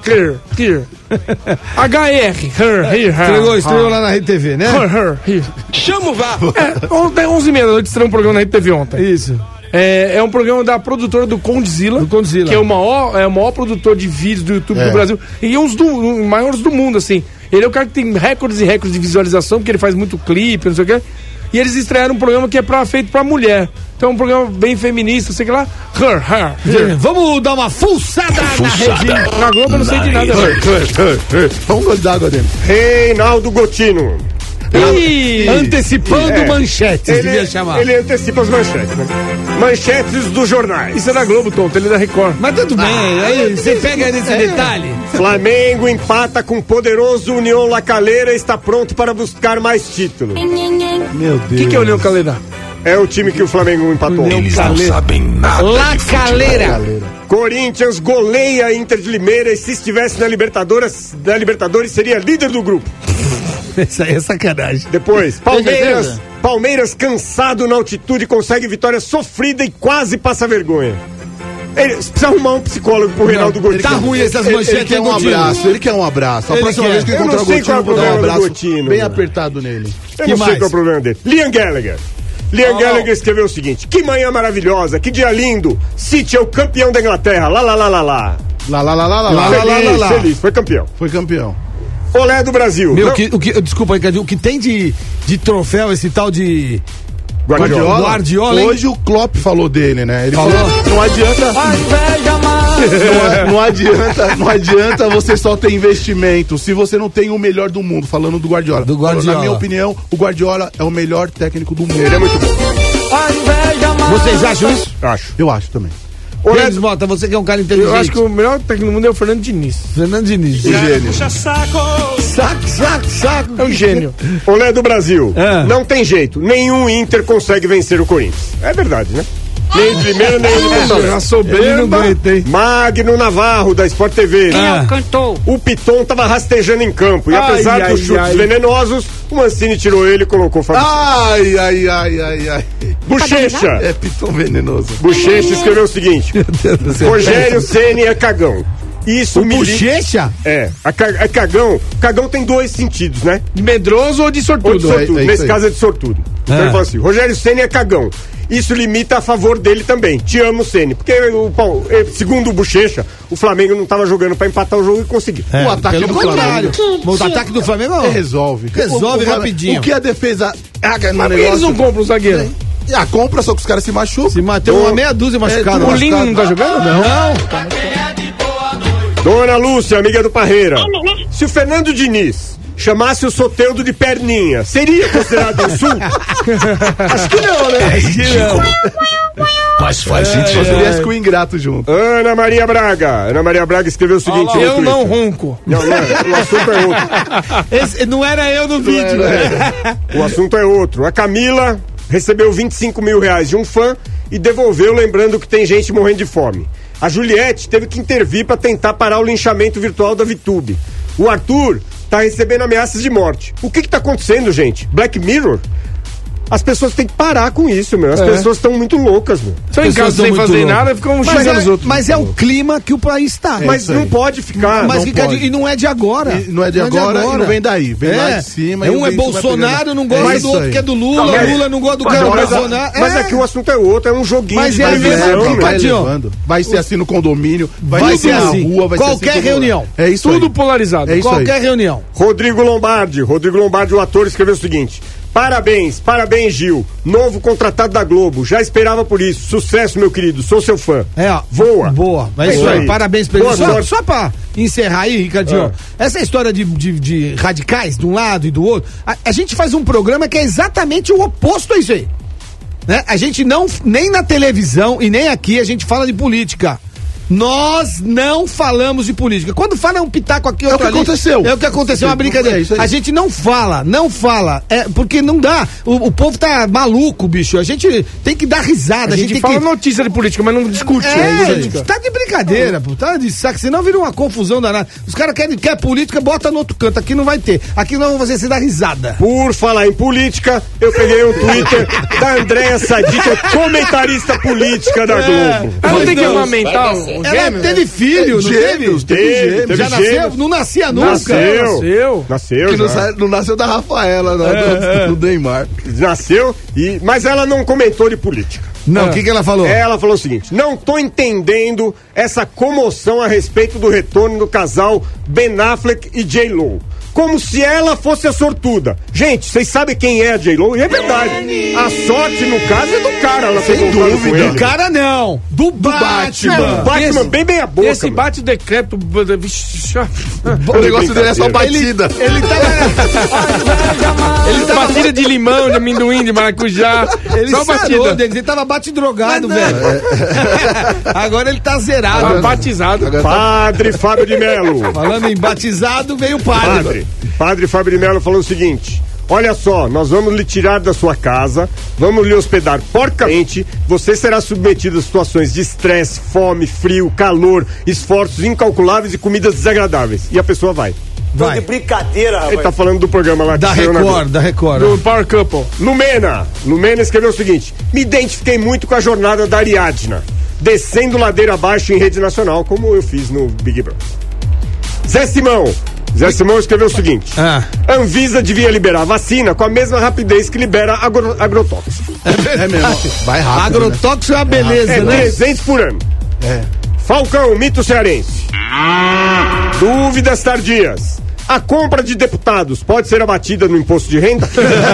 Estreou lá na Rede TV, né? Chama o VAR. Ontem, 11h30 da noite, estreou um programa na Rede TV ontem. Isso. É um programa da produtora do Condzilla, que é o maior produtor de vídeos do YouTube do Brasil. E um dos maiores do mundo, assim. Ele é o cara que tem recordes e recordes de visualização, porque ele faz muito clipe, não sei o quê. E eles estrearam um programa que é feito pra mulher. Então é um programa bem feminista, sei lá. Vamos dar uma fuçada na rede. Na Globo eu não sei de nada. Vamos gole d'água dentro. Reinaldo Gotino. Antecipando manchetes, devia chamar. Ele antecipa as manchetes, né? Manchetes dos jornais. Isso é da Globo, Tonto, ele é da Record. Mas tudo bem, aí você pega nesse detalhe. Flamengo empata com poderoso União La Calera e está pronto para buscar mais títulos. Meu Deus. O que é União Calera? É o time que o Flamengo empatou. Eles não sabem nada. La Calera. Corinthians goleia Inter de Limeira e se estivesse na Libertadores seria líder do grupo. Isso aí é sacanagem. Depois, Palmeiras cansado na altitude consegue vitória sofrida e quase passa vergonha. Ele precisa arrumar um psicólogo pro Reinaldo Gotino. Tá ruim essas manchetes. Ele quer um abraço. Ele quer um abraço. A próxima vez que ele encontrar o Gotino, vou dar um abraço bem apertado nele. Eu não sei qual é o problema dele. Liam Gallagher escreveu o seguinte: que manhã maravilhosa, que dia lindo. City é o campeão da Inglaterra. Lá. Feliz, foi campeão. Olé do Brasil. Desculpa, Ricardo, o que tem de troféu esse tal de Guardiola. Hoje o Klopp falou dele, né? Ele falou, não adianta. Não adianta você só ter investimento se você não tem o melhor do mundo, falando do Guardiola. Na minha opinião, o Guardiola é o melhor técnico do mundo. Ele é muito bom. Vocês acham isso? Acho. Eu acho também. Denis Mota, você que é um cara inteligente. Eu acho que o melhor técnico do mundo é o Fernando Diniz. Gênio. Saco. É um gênio. Olé do Brasil. Não tem jeito. Nenhum Inter consegue vencer o Corinthians. É verdade, né? Nem de primeira, nem de A soberba. Magno Navarro, da Sport TV. Cantou. O Piton tava rastejando em campo. E apesar dos chutes venenosos, o Mancini tirou ele e colocou o Fábio. Ai. Bochecha. É piton venenoso. Bochecha escreveu o seguinte: Rogério Ceni é cagão. Isso me Bochecha? É cagão. Cagão tem dois sentidos, né? De medroso ou de sortudo? Ou de sortudo. É Nesse aí. caso é de sortudo. Então ele fala assim: Rogério Ceni é cagão. Isso limita a favor dele também. Te amo, Ceni. Porque, segundo o Bochecha, o Flamengo não estava jogando para empatar o jogo e conseguiu. O ataque Pelo do contrário. Flamengo. O ataque do Flamengo não. Resolve. Resolve rapidinho. O que a defesa haga no Mas por que eles negócio... não compram o zagueiro? A compra, só que os caras se machucam. Se mateu uma meia dúzia machucado. O Lino não tá jogando? Não. Dona Lúcia, amiga do Parreira. Se o Fernando Diniz chamasse o Soteldo de perninha, seria considerado insulto? Acho que não, né? Mas faz Só sentido. se viesse com o ingrato junto. Ana Maria Braga escreveu o seguinte no Eu Twitter. não ronco. Não, o assunto é outro. Não era eu no vídeo. O assunto é outro. A Camila recebeu 25 mil reais de um fã e devolveu, lembrando que tem gente morrendo de fome. A Juliette teve que intervir para tentar parar o linchamento virtual da VTube. O Arthur tá recebendo ameaças de morte. O que tá acontecendo, gente? Black Mirror? As pessoas têm que parar com isso, meu. As pessoas estão muito loucas, meu. Estão em casa sem fazer nada, ficam xingando os outros. Mas é o clima que o país está. Mas não pode ficar. Mas, não Ricardo, pode. e não é de agora. Não é de agora e não vem daí. Vem lá de cima. Um é Bolsonaro, não gosta do outro que é do Lula. Lula não gosta do cara do Bolsonaro. Mas aqui o assunto é outro, é um joguinho. Mas de é televisão, mesmo, meu. Ricardinho. Vai ser assim no condomínio, vai ser na assim. rua, vai Qualquer ser assim reunião. É isso Tudo aí. polarizado. É isso Qualquer aí. reunião. Rodrigo Lombardi, o ator, escreveu o seguinte: parabéns, Gil. Novo contratado da Globo. Já esperava por isso. Sucesso, meu querido. Sou seu fã. Ó. Voa. Boa. É isso Boa aí. aí. Parabéns pra Boa ele. sorte. Só pra encerrar aí, Ricardinho. Essa história de radicais de um lado e do outro. A gente faz um programa que é exatamente o oposto a isso aí. Né? A gente não, nem na televisão e nem aqui a gente fala de política. Nós não falamos de política. Quando fala um pitaco aqui, outro o que ali, aconteceu. É o que aconteceu, uma brincadeira. É isso aí. A gente não fala. É porque não dá. O povo tá maluco, bicho. A gente tem que dar risada. A gente tem fala que... notícia de política, mas não discute. Tá de brincadeira, pô. Tá de saco. Senão vira uma confusão danada. Os caras querem política, bota no outro canto. Aqui não vai ter. Aqui nós vamos fazer você dar risada. Por falar em política, eu peguei um Twitter da Andréa Sadi, que é comentarista política da Globo. Ela não tem que amamentar o Ela gêmeo? teve filho, não Gêmeos, teve? teve Já gêmeos. nasceu? Não nascia nunca. Nasceu. Que já. não nasceu da Rafaela, do Neymar. Nasceu, mas ela não comentou de política. Não, o que ela falou? Ela falou o seguinte: não tô entendendo essa comoção a respeito do retorno do casal Ben Affleck e J-Lo. Como se ela fosse a sortuda. Gente, vocês sabem quem é a J-Lo? E é verdade. A sorte, no caso, é do cara. Ela Sem dúvida. Do cara não. Do Batman. O Batman bem meia boca. Esse mano. bate o decrépito. O negócio dele é só batida. Ele tava Batida de limão, de amendoim, de maracujá. Ele Só sarou, batida. Denis, ele tava bate-drogado, velho. Agora ele tá zerado. Tá batizado. Padre Fábio de Melo. Falando em batizado, veio o padre. Padre Fábio de Melo falou o seguinte: olha só, nós vamos lhe tirar da sua casa, vamos lhe hospedar porcamente, você será submetido a situações de estresse, fome, frio, calor, esforços incalculáveis e comidas desagradáveis. E a pessoa vai. Vai. Brincadeira, Ele tá falando do programa lá que Da saiu na Record, Globo. da Record. Do Power Couple. Lumena escreveu o seguinte: me identifiquei muito com a jornada da Ariadna, descendo ladeira abaixo em rede nacional, como eu fiz no Big Brother. Zé Simão escreveu o seguinte: Anvisa devia liberar a vacina com a mesma rapidez que libera agrotóxico. É mesmo. Vai rápido. Agrotóxico é uma beleza, É né? 300 por ano. Falcão, mito cearense. Dúvidas tardias. A compra de deputados pode ser abatida no imposto de renda?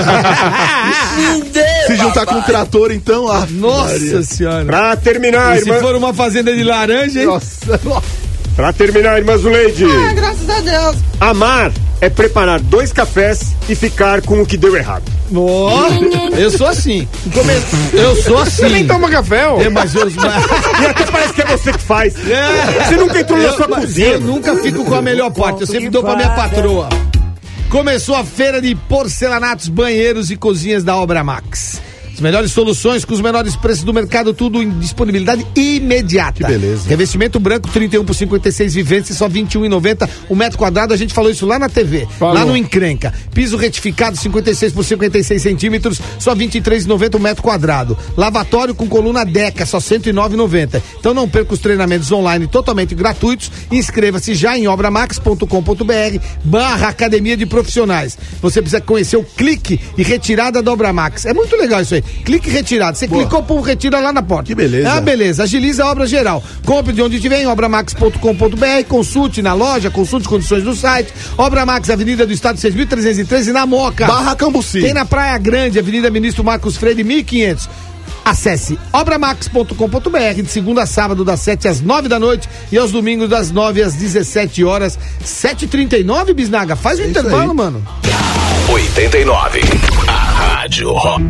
Se juntar com o trator, então. Nossa senhora. Pra terminar, E se irmã. for uma fazenda de laranja, hein? Nossa. Pra terminar, irmã Zuleide. Graças a Deus. Amar é preparar 2 cafés e ficar com o que deu errado. Ó, eu sou assim. Eu sou assim. Nem toma café, ó. Mas eu, E até parece que é você que faz. Você nunca entrou na sua cozinha. eu nunca fico com a melhor parte, eu sempre dou pra minha patroa. Começou a feira de porcelanatos, banheiros e cozinhas da Obra Max. melhores soluções com os menores preços do mercado, tudo em disponibilidade imediata. Que beleza. Revestimento branco 31 por 56 viventes, só R$21,90 o metro quadrado. A gente falou isso lá na TV, lá no Encrenca. Piso retificado 56 por 56 centímetros, só R$23,90 o metro quadrado. Lavatório com coluna Deca, só R$109,90. Então não perca os treinamentos online totalmente gratuitos. Inscreva-se já em obramax.com.br/academia de profissionais. Você precisa conhecer o clique e retirada da Obramax. É muito legal isso aí. Clique e retirada. Você clicou, pô, retira lá na porta. Que beleza. Ah, beleza. Agiliza a obra geral. Compre de onde tiver em obramax.com.br. Consulte na loja, consulte condições do site. Obramax, Avenida do Estado 6.313 na Moca. Barra Cambuci. Tem na Praia Grande, Avenida Ministro Marcos Freire 1500. Acesse obramax.com.br de segunda a sábado das 7 às 9 da noite e aos domingos das 9 às 17 horas. 7h39, Bisnaga. Faz um intervalo, aí. mano. 89. A Rádio Rock.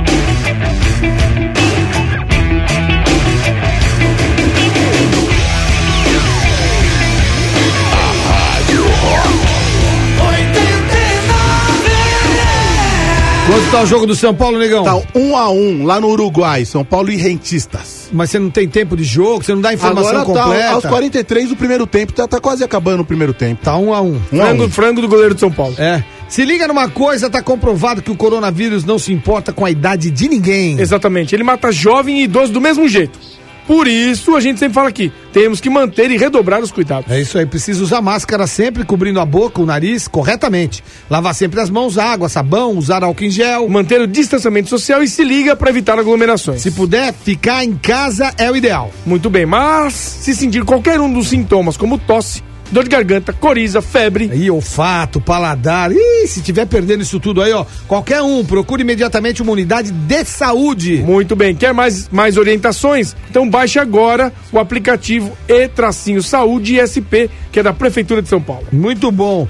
Quanto tá o jogo do São Paulo, negão? Tá 1-1 lá no Uruguai, São Paulo e Rentistas. Mas você não tem tempo de jogo, você não dá informação Agora completa. Tá aos 43 do primeiro tempo, tá quase acabando o primeiro tempo. Tá 1-1. Frango do goleiro de São Paulo. É. Se liga numa coisa, tá comprovado que o coronavírus não se importa com a idade de ninguém. Exatamente. Ele mata jovem e idoso do mesmo jeito. Por isso, a gente sempre fala aqui, temos que manter e redobrar os cuidados. É isso aí, precisa usar máscara sempre, cobrindo a boca, o nariz, corretamente. Lavar sempre as mãos, água, sabão, usar álcool em gel. Manter o distanciamento social e se liga para evitar aglomerações. Se puder, ficar em casa é o ideal. Muito bem, mas se sentir qualquer um dos sintomas, como tosse, dor de garganta, coriza, febre. Aí, olfato, paladar. Ih, se tiver perdendo isso tudo aí, ó, qualquer um, procure imediatamente uma unidade de saúde. Muito bem, quer mais orientações? Então baixe agora o aplicativo E-Saúde SP, que é da Prefeitura de São Paulo. Muito bom.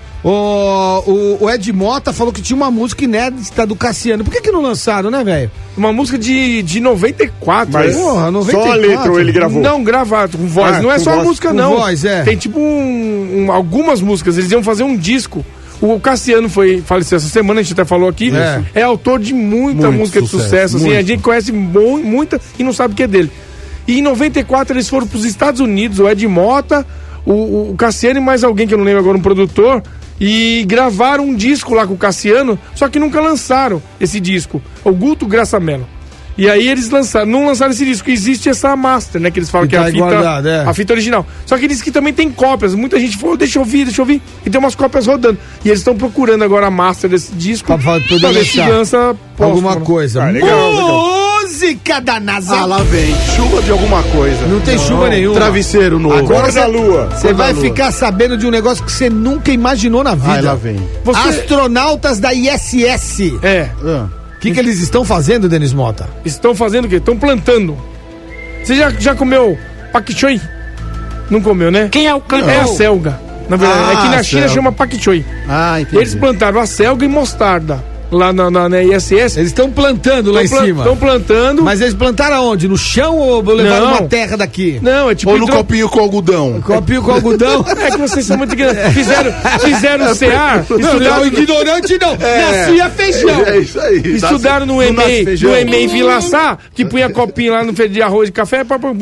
O Ed Mota falou que tinha uma música inédita do Cassiano. Por que não lançaram, né, velho? Uma música de 94. Mas Porra, 94. só a letra ou ele gravou? Não, gravado, com voz. Não é com só a voz. música, Com não. voz, é. Tem tipo algumas músicas. Eles iam fazer um disco. O Cassiano faleceu essa semana, a gente até falou aqui. É autor de muita Muito música sucesso, de sucesso. Assim, muito. a gente conhece muita e não sabe o que é dele. E em 94 eles foram para os Estados Unidos, o Ed Mota, o Cassiano e mais alguém que eu não lembro agora, um produtor, e gravaram um disco lá com o Cassiano, só que nunca lançaram esse disco, o Guto Graça Mello. E aí eles não lançaram esse disco, existe essa master, né, que eles falam que é a fita, guardado, é. a fita original. Só que eles que também tem cópias, muita gente falou, deixa eu ouvir, e tem umas cópias rodando. E eles estão procurando agora a master desse disco, pra poder ver se lançar lança alguma coisa. Legal. Música da NASA. Ah, lá vem, chuva de alguma coisa. Não tem chuva nenhuma. Travesseiro novo. Agora Cor da lua. Você vai ficar sabendo de um negócio que você nunca imaginou na vida. Ai, lá vem. Astronautas da ISS. É, O que eles estão fazendo, Denis Mota? estão fazendo o quê? Estão plantando. Você já comeu pak choi? Não comeu, né? Quem é o cantor? É a selga. Na verdade, é que na China selga. chama pak choi. Ah, entendi. Eles plantaram a selga e mostarda lá na ISS. Eles estão plantando lá em cima. Estão plantando. Mas eles plantaram aonde? No chão ou levaram Não. uma terra daqui? Não, é tipo. Ou no copinho com algodão. Copinho com algodão? É que vocês são muito ignorantes. Fizeram o CEAR, Não, estudaram. ignorante não. Nascia feijão. É isso aí. Estudaram no Não nasce EMEI, feijão. no EMEI Vilaçá, que punha copinho lá no feijão de arroz e café.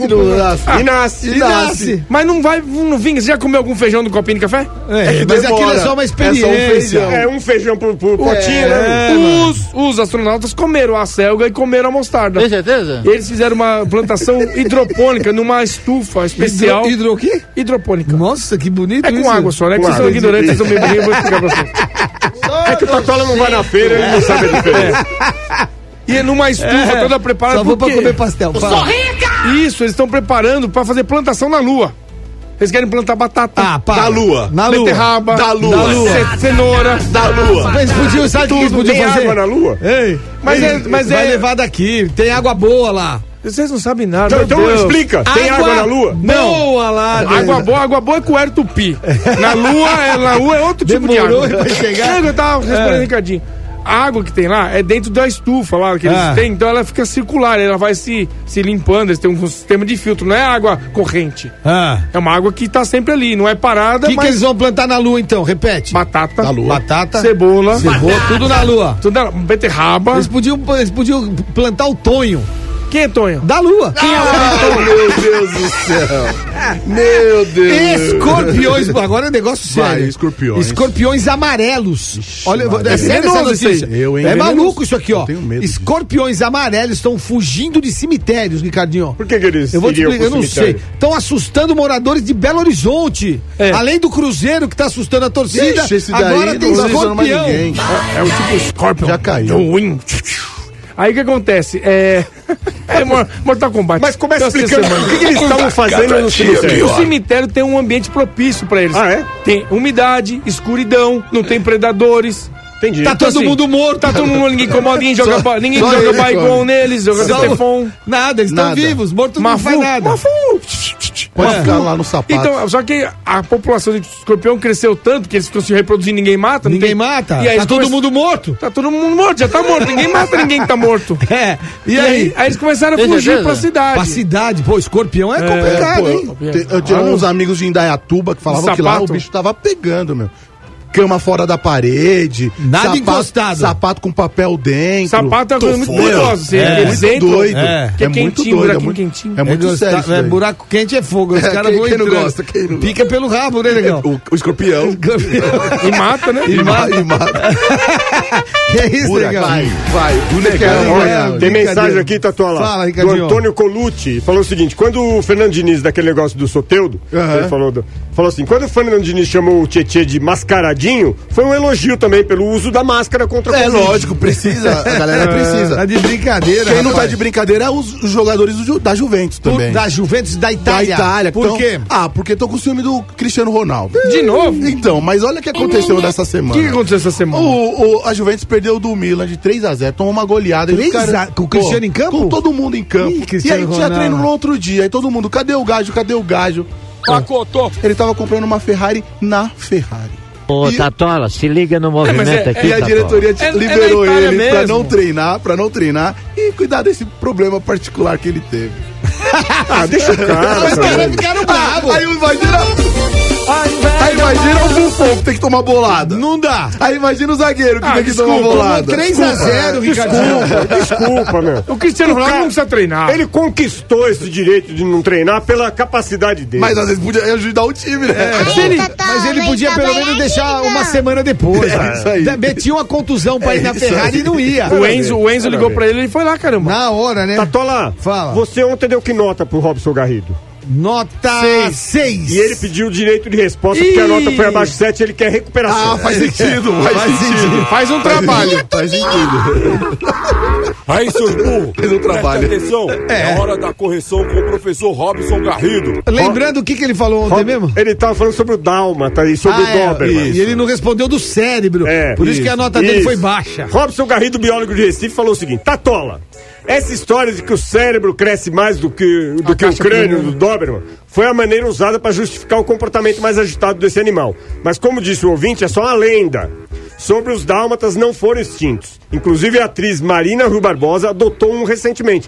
E nasce. E nasce. Mas não vinga. Você já comeu algum feijão no copinho de café? É, mas aquilo é só uma experiência. feijão. É um feijão por potinho, né? Os astronautas comeram a selga e comeram a mostarda. Tem certeza? Eles fizeram uma plantação hidropônica numa estufa especial. Hidro o quê? Hidropônica. Nossa, que bonito É com isso. água só, né? Que Com vocês são água. ignorantes, vocês são meio burrinhos, eu vou explicar pra vocês. É que o Tatola não vai na feira, ele não sabe a diferença. E numa estufa toda preparada. Só vou pra por quê? comer pastel. Fala. Isso, eles estão preparando pra fazer plantação na Lua. Eles querem plantar batata. Ah, para. Da Lua. Na Lua. Beterraba. Da Lua. Da Lua. Cenoura. Da Lua. Mas podiam, sabe o que eles podiam Tem fazer? água na lua? Ei, Mas vai é. levar daqui. Tem água boa lá. Vocês não sabem nada. Então meu Deus. explica. Tem água na lua? Boa lá. Água boa é coer tupi. Na lua é outro tipo de Demorou água. pra chegar. Eu tava respondendo, Ricardinho. a água que tem lá é dentro da estufa lá que eles têm, então ela fica circular, ela vai se limpando, eles têm um sistema de filtro, não é água corrente. É uma água que tá sempre ali, não é parada, mas... O que eles vão plantar na lua então? Repete. Batata. Na lua. Batata. Cebola, tudo na lua. Tudo na beterraba. Eles podiam plantar o Tonho. Quem é Tonho? Da lua. Meu Deus do céu. Meu Deus. Escorpiões. Agora é um negócio sério. Vai, escorpiões. Escorpiões amarelos. Ixi, olha, é sério essa notícia. É maluco isso aqui, ó. Escorpiões amarelos estão fugindo de cemitérios, Ricardinho. Por que eles Eu vou te explicar, eu não sei. Estão assustando moradores de Belo Horizonte. Além do Cruzeiro que tá assustando a torcida, agora tem escorpião. É o tipo Scorpion. Já caiu. Aí o que acontece? Mortal Kombat. Mas começa explicando o que eles estavam fazendo no cemitério. O cemitério tem um ambiente propício pra eles. Ah, é? Tem umidade, escuridão, não tem predadores. Entendi. Tá todo mundo morto. Tá todo mundo, ninguém incomoda, ninguém joga Baigon neles, joga Detefon. Nada, eles estão vivos, mortos não faz nada. Pode ficar lá no sapato. Então, só que a população de escorpião cresceu tanto que eles ficam se reproduzindo, ninguém mata. Ninguém mata. E aí tá todo mundo morto. Tá todo mundo morto, já tá morto. Ninguém mata ninguém que tá morto. E aí? Aí eles começaram a fugir pra cidade. Pra cidade. Pô, escorpião é complicado, hein? Eu tinha uns amigos de Indaiatuba que falavam que lá o bicho tava pegando, meu. Cama fora da parede. Nada encostado. Sapato com papel dentro. Sapato é uma coisa muito perigosa. Eles muito doido. Que é muito doido. É muito sério. Buraco quente é fogo. Os caras vão entrando. Quem não gosta? Quem não Pica pelo rabo, né, legal? O escorpião. E mata, né? E mata. Que é isso, legal? Vai. Tem mensagem aqui, Tatola. Fala, do Ricardinho. Antônio Colucci. Falou o seguinte: quando o Fernando Diniz, daquele negócio do Soteldo, ele falou assim: quando o Fernando Diniz chamou o Tietê de mascaradinho, foi um elogio também pelo uso da máscara contra a Covid. Lógico, precisa. A galera precisa. Tá de brincadeira. Quem não tá de brincadeira é os jogadores da Juventus também. Da Juventus da Itália. Da Itália. Por quê? Porque tô com o ciúme do Cristiano Ronaldo. De novo? Então, mas olha o que aconteceu nessa semana. O que aconteceu essa semana? A Juventus perdeu do Milan de 3-0, tomou uma goleada. Com o Cristiano em campo? Com todo mundo em campo. E aí tinha treino no outro dia. Aí todo mundo, cadê o gajo? Pacotou. Ele tava comprando uma Ferrari na Ferrari. Ô, Tatola, se liga no movimento aqui, E a diretoria liberou ele pra não treinar e cuidar desse problema particular que ele teve. Deixa o cara. Mas os caras ficaram bravos. Aí imagina o Buffon que tem que tomar bolada. Não dá. Aí imagina o zagueiro que tem que tomar bolada. 3-0, Ricardinho. Desculpa, meu. O Cristiano Ronaldo não precisa treinar. Ele conquistou esse direito de não treinar pela capacidade dele. Mas às vezes podia ajudar o time, né? Mas ele podia pelo menos deixar uma semana depois. Isso aí. Metia uma contusão pra ir na Ferrari e não ia. O Enzo ligou pra ele e foi lá, caramba. Na hora, né? Tatola, fala. Você ontem deu que nota pro Robson Garrido? Nota 6. E ele pediu o direito de resposta porque a nota foi abaixo de 7 e ele quer recuperação. Faz sentido. Faz um trabalho. Faz sentido. Aí, seus burros, Faz um trabalho. presta atenção. É hora da correção com o professor Robson Garrido. Lembrando o que ele falou ontem mesmo? Ele tava falando sobre o Dálmata e sobre o Doberman. E ele não respondeu do cérebro. Por isso que a nota dele foi baixa. Robson Garrido, biólogo de Recife, falou o seguinte: Tatola, essa história de que o cérebro cresce mais do que o crânio do Doberman foi a maneira usada para justificar o comportamento mais agitado desse animal. Mas como disse o ouvinte, é só uma lenda. Sobre os dálmatas não foram extintos. Inclusive a atriz Marina Rui Barbosa adotou um recentemente.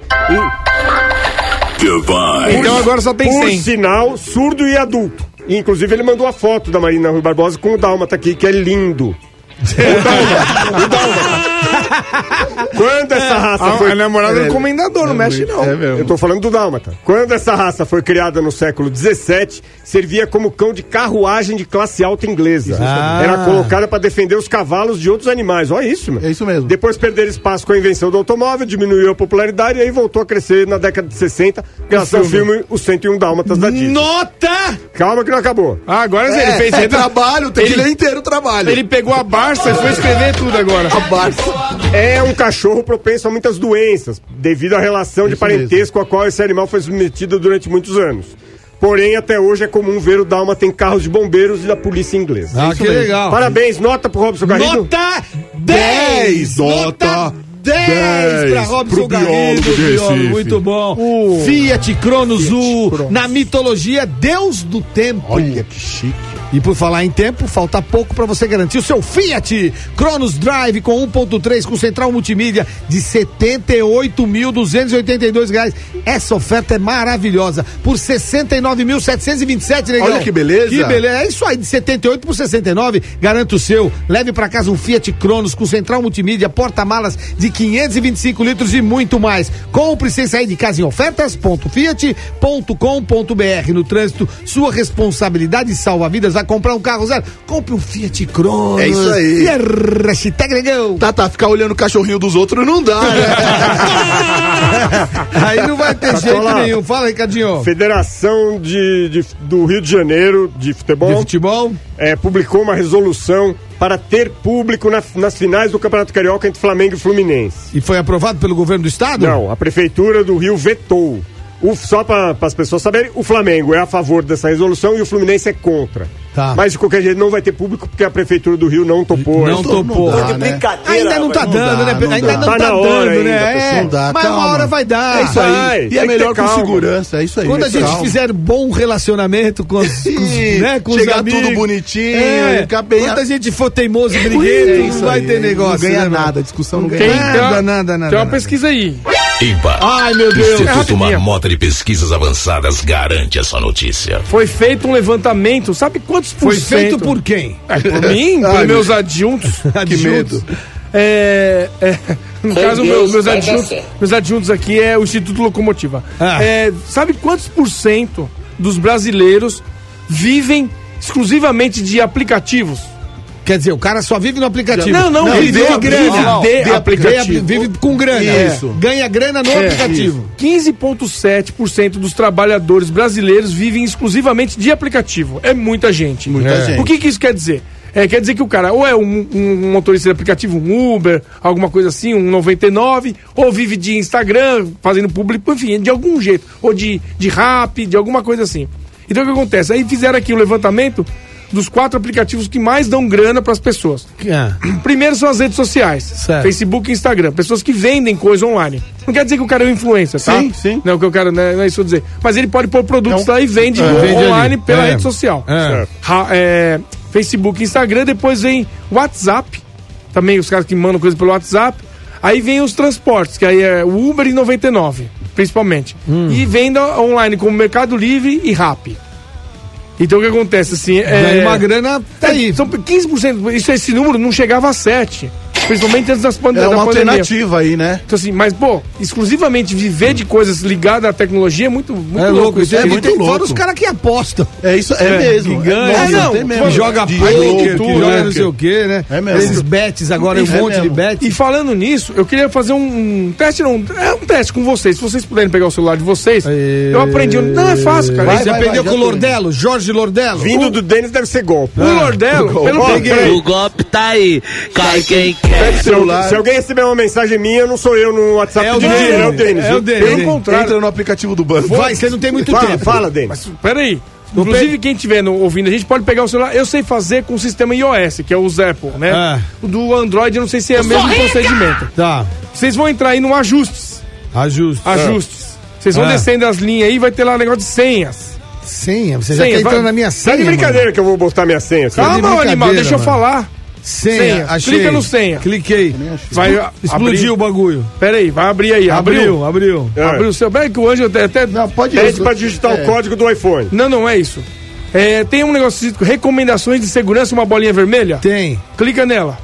Então agora só tem 100. Por sinal, surdo e adulto. E, inclusive ele mandou a foto da Marina Rui Barbosa com o dálmata aqui, que é lindo. O dálmata. Quando essa raça foi... A namorada do comendador, não mexe não. Eu tô falando do dálmata. Quando essa raça foi criada no século XVII, servia como cão de carruagem de classe alta inglesa. Era colocada para defender os cavalos de outros animais. Olha isso, meu. É isso mesmo. Depois perderam espaço com a invenção do automóvel, diminuiu a popularidade e aí voltou a crescer na década de 60, graças ao filme Os 101 Dálmatas da Disney. Nota! Calma que não acabou. Agora ele fez trabalho, tem que ler inteiro o trabalho. Ele pegou a Barça e foi escrever tudo agora. A Barça. É um cachorro propenso a muitas doenças, devido à relação de parentesco a qual esse animal foi submetido durante muitos anos. Porém, até hoje é comum ver o dálmata em carros de bombeiros e da polícia inglesa. Que legal. Parabéns, nota pro Robson Garrido. Nota 10! Nota 10 pra Robson Garrido, biólogo, muito bom. Fiat Cronos U, na mitologia, Deus do Tempo. Olha que chique. E por falar em tempo, falta pouco para você garantir o seu Fiat Cronos Drive com 1.3 com central multimídia de R$78.282. Essa oferta é maravilhosa por R$69.727, negão. Olha que beleza. Que beleza. É isso aí, de 78 por 69. Garanta o seu. Leve para casa um Fiat Cronos com central multimídia, porta-malas de 525 litros e muito mais. Compre sem sair de casa em ofertas.fiat.com.br. No trânsito, sua responsabilidade salva vidas. Vai comprar um carro zero? Compre um Fiat Cronos. É isso aí. E a hashtag negão. Tá, ficar olhando o cachorrinho dos outros não dá, né? Aí não vai ter jeito nenhum. Fala, Ricardinho. Federação do Rio de Janeiro de futebol, publicou uma resolução para ter público nas finais do Campeonato Carioca entre Flamengo e Fluminense. E foi aprovado pelo governo do estado? Não, a Prefeitura do Rio vetou. Só para as pessoas saberem, o Flamengo é a favor dessa resolução e o Fluminense é contra. Tá. Mas de qualquer jeito não vai ter público porque a Prefeitura do Rio não topou. Não topou. Não dá, né? Ainda não tá dando, né? Ainda não Tá tá na hora dando, né? ainda, não dá, Mas calma. uma hora vai dar. É isso aí. E é tem que melhor ter com calma. segurança, é isso aí. Quando a gente Calma. fizer bom relacionamento com os com chegar os amigos, tudo bonitinho, ficar bem. Quando a gente for teimoso e briguento, não vai ter negócio. Não ganha né, nada, a discussão não ganha Nada. Tem uma pesquisa aí. Ímpar. Ai, meu Deus. Instituto Marmota de Pesquisas Avançadas garante essa notícia. Foi feito um levantamento, sabe quantos por Foi feito cento? por quem? Por mim, por meus adjuntos. Que medo. No caso, meus adjuntos aqui é o Instituto Locomotiva. Sabe quantos por cento dos brasileiros vivem exclusivamente de aplicativos? Quer dizer, o cara só vive no aplicativo. Não, ele vive grana. de aplicativo. Vive com grana. Isso. Ganha grana no aplicativo. 15,7% dos trabalhadores brasileiros vivem exclusivamente de aplicativo. É muita gente. Muita gente. O que isso quer dizer? Quer dizer que o cara ou é um motorista de aplicativo, um Uber, alguma coisa assim, um 99, ou vive de Instagram, fazendo público, enfim, de algum jeito. Ou de Rappi, de alguma coisa assim. Então o que acontece? Aí fizeram aqui o levantamento dos 4 aplicativos que mais dão grana para as pessoas. Primeiro são as redes sociais, certo. Facebook e Instagram, pessoas que vendem coisa online. Não quer dizer que o cara é um influencer, tá? Sim. Não, que eu quero, não é isso que eu dizer. Mas ele pode pôr produtos lá e vende online pela rede social. Facebook e Instagram, depois vem WhatsApp, também os caras que mandam coisa pelo WhatsApp. Aí vem os transportes, que aí é o Uber e 99, principalmente. E venda online como Mercado Livre e Rappi. Então o que acontece assim? Ganha uma grana, tá aí. São 15%, esse número não chegava a 7%. Principalmente antes das É uma pandemia. alternativa aí, né? Então assim, mas exclusivamente viver de coisas ligadas à tecnologia é muito louco. Isso é muito louco. Fora os caras que apostam. É isso, mesmo. Que ganha. Tem Joga De poker, louco, que joga não sei o quê, né? É mesmo. Esses bets agora, um monte de bets. E falando nisso, eu queria fazer um teste, um teste com vocês. Se vocês puderem pegar o celular de vocês, eu aprendi. Não é fácil, cara. Você aprendeu com o Lordello, Jorge Lordello. Vindo do Denis deve ser golpe. O Lordello, O golpe tá aí. Cai quem quer. Se alguém receber uma mensagem minha, não sou eu no WhatsApp. É o Denis. Denis. É o Denis. É o Denis. Pelo contrário. Entra no aplicativo do banco. Vai, você não tem muito tempo. Fala, Denis. Mas peraí. Inclusive, quem estiver ouvindo, a gente pode pegar o celular. Eu sei fazer com o sistema iOS, que é o Apple, né? O do Android, eu não sei se é o mesmo procedimento. Tá. Vocês vão entrar aí no Ajustes. Ajustes. Vocês vão descendo as linhas aí, vai ter lá um negócio de senhas. Senha? Você Senha, já quer entrar vai. na minha Tá senha, de brincadeira que eu vou botar minha senha. Assim. Calma, brincadeira, animal, deixa eu mano. falar. Senha, achei. Clica no senha. Cliquei. Vai Explodiu o bagulho. Pera aí, vai abrir aí. Abriu o seu. Peraí que o Anjo até... Não, pode Pede pra digitar o código do iPhone. Não é isso. Tem um negócio de recomendações de segurança, uma bolinha vermelha? Tem. Clica nela.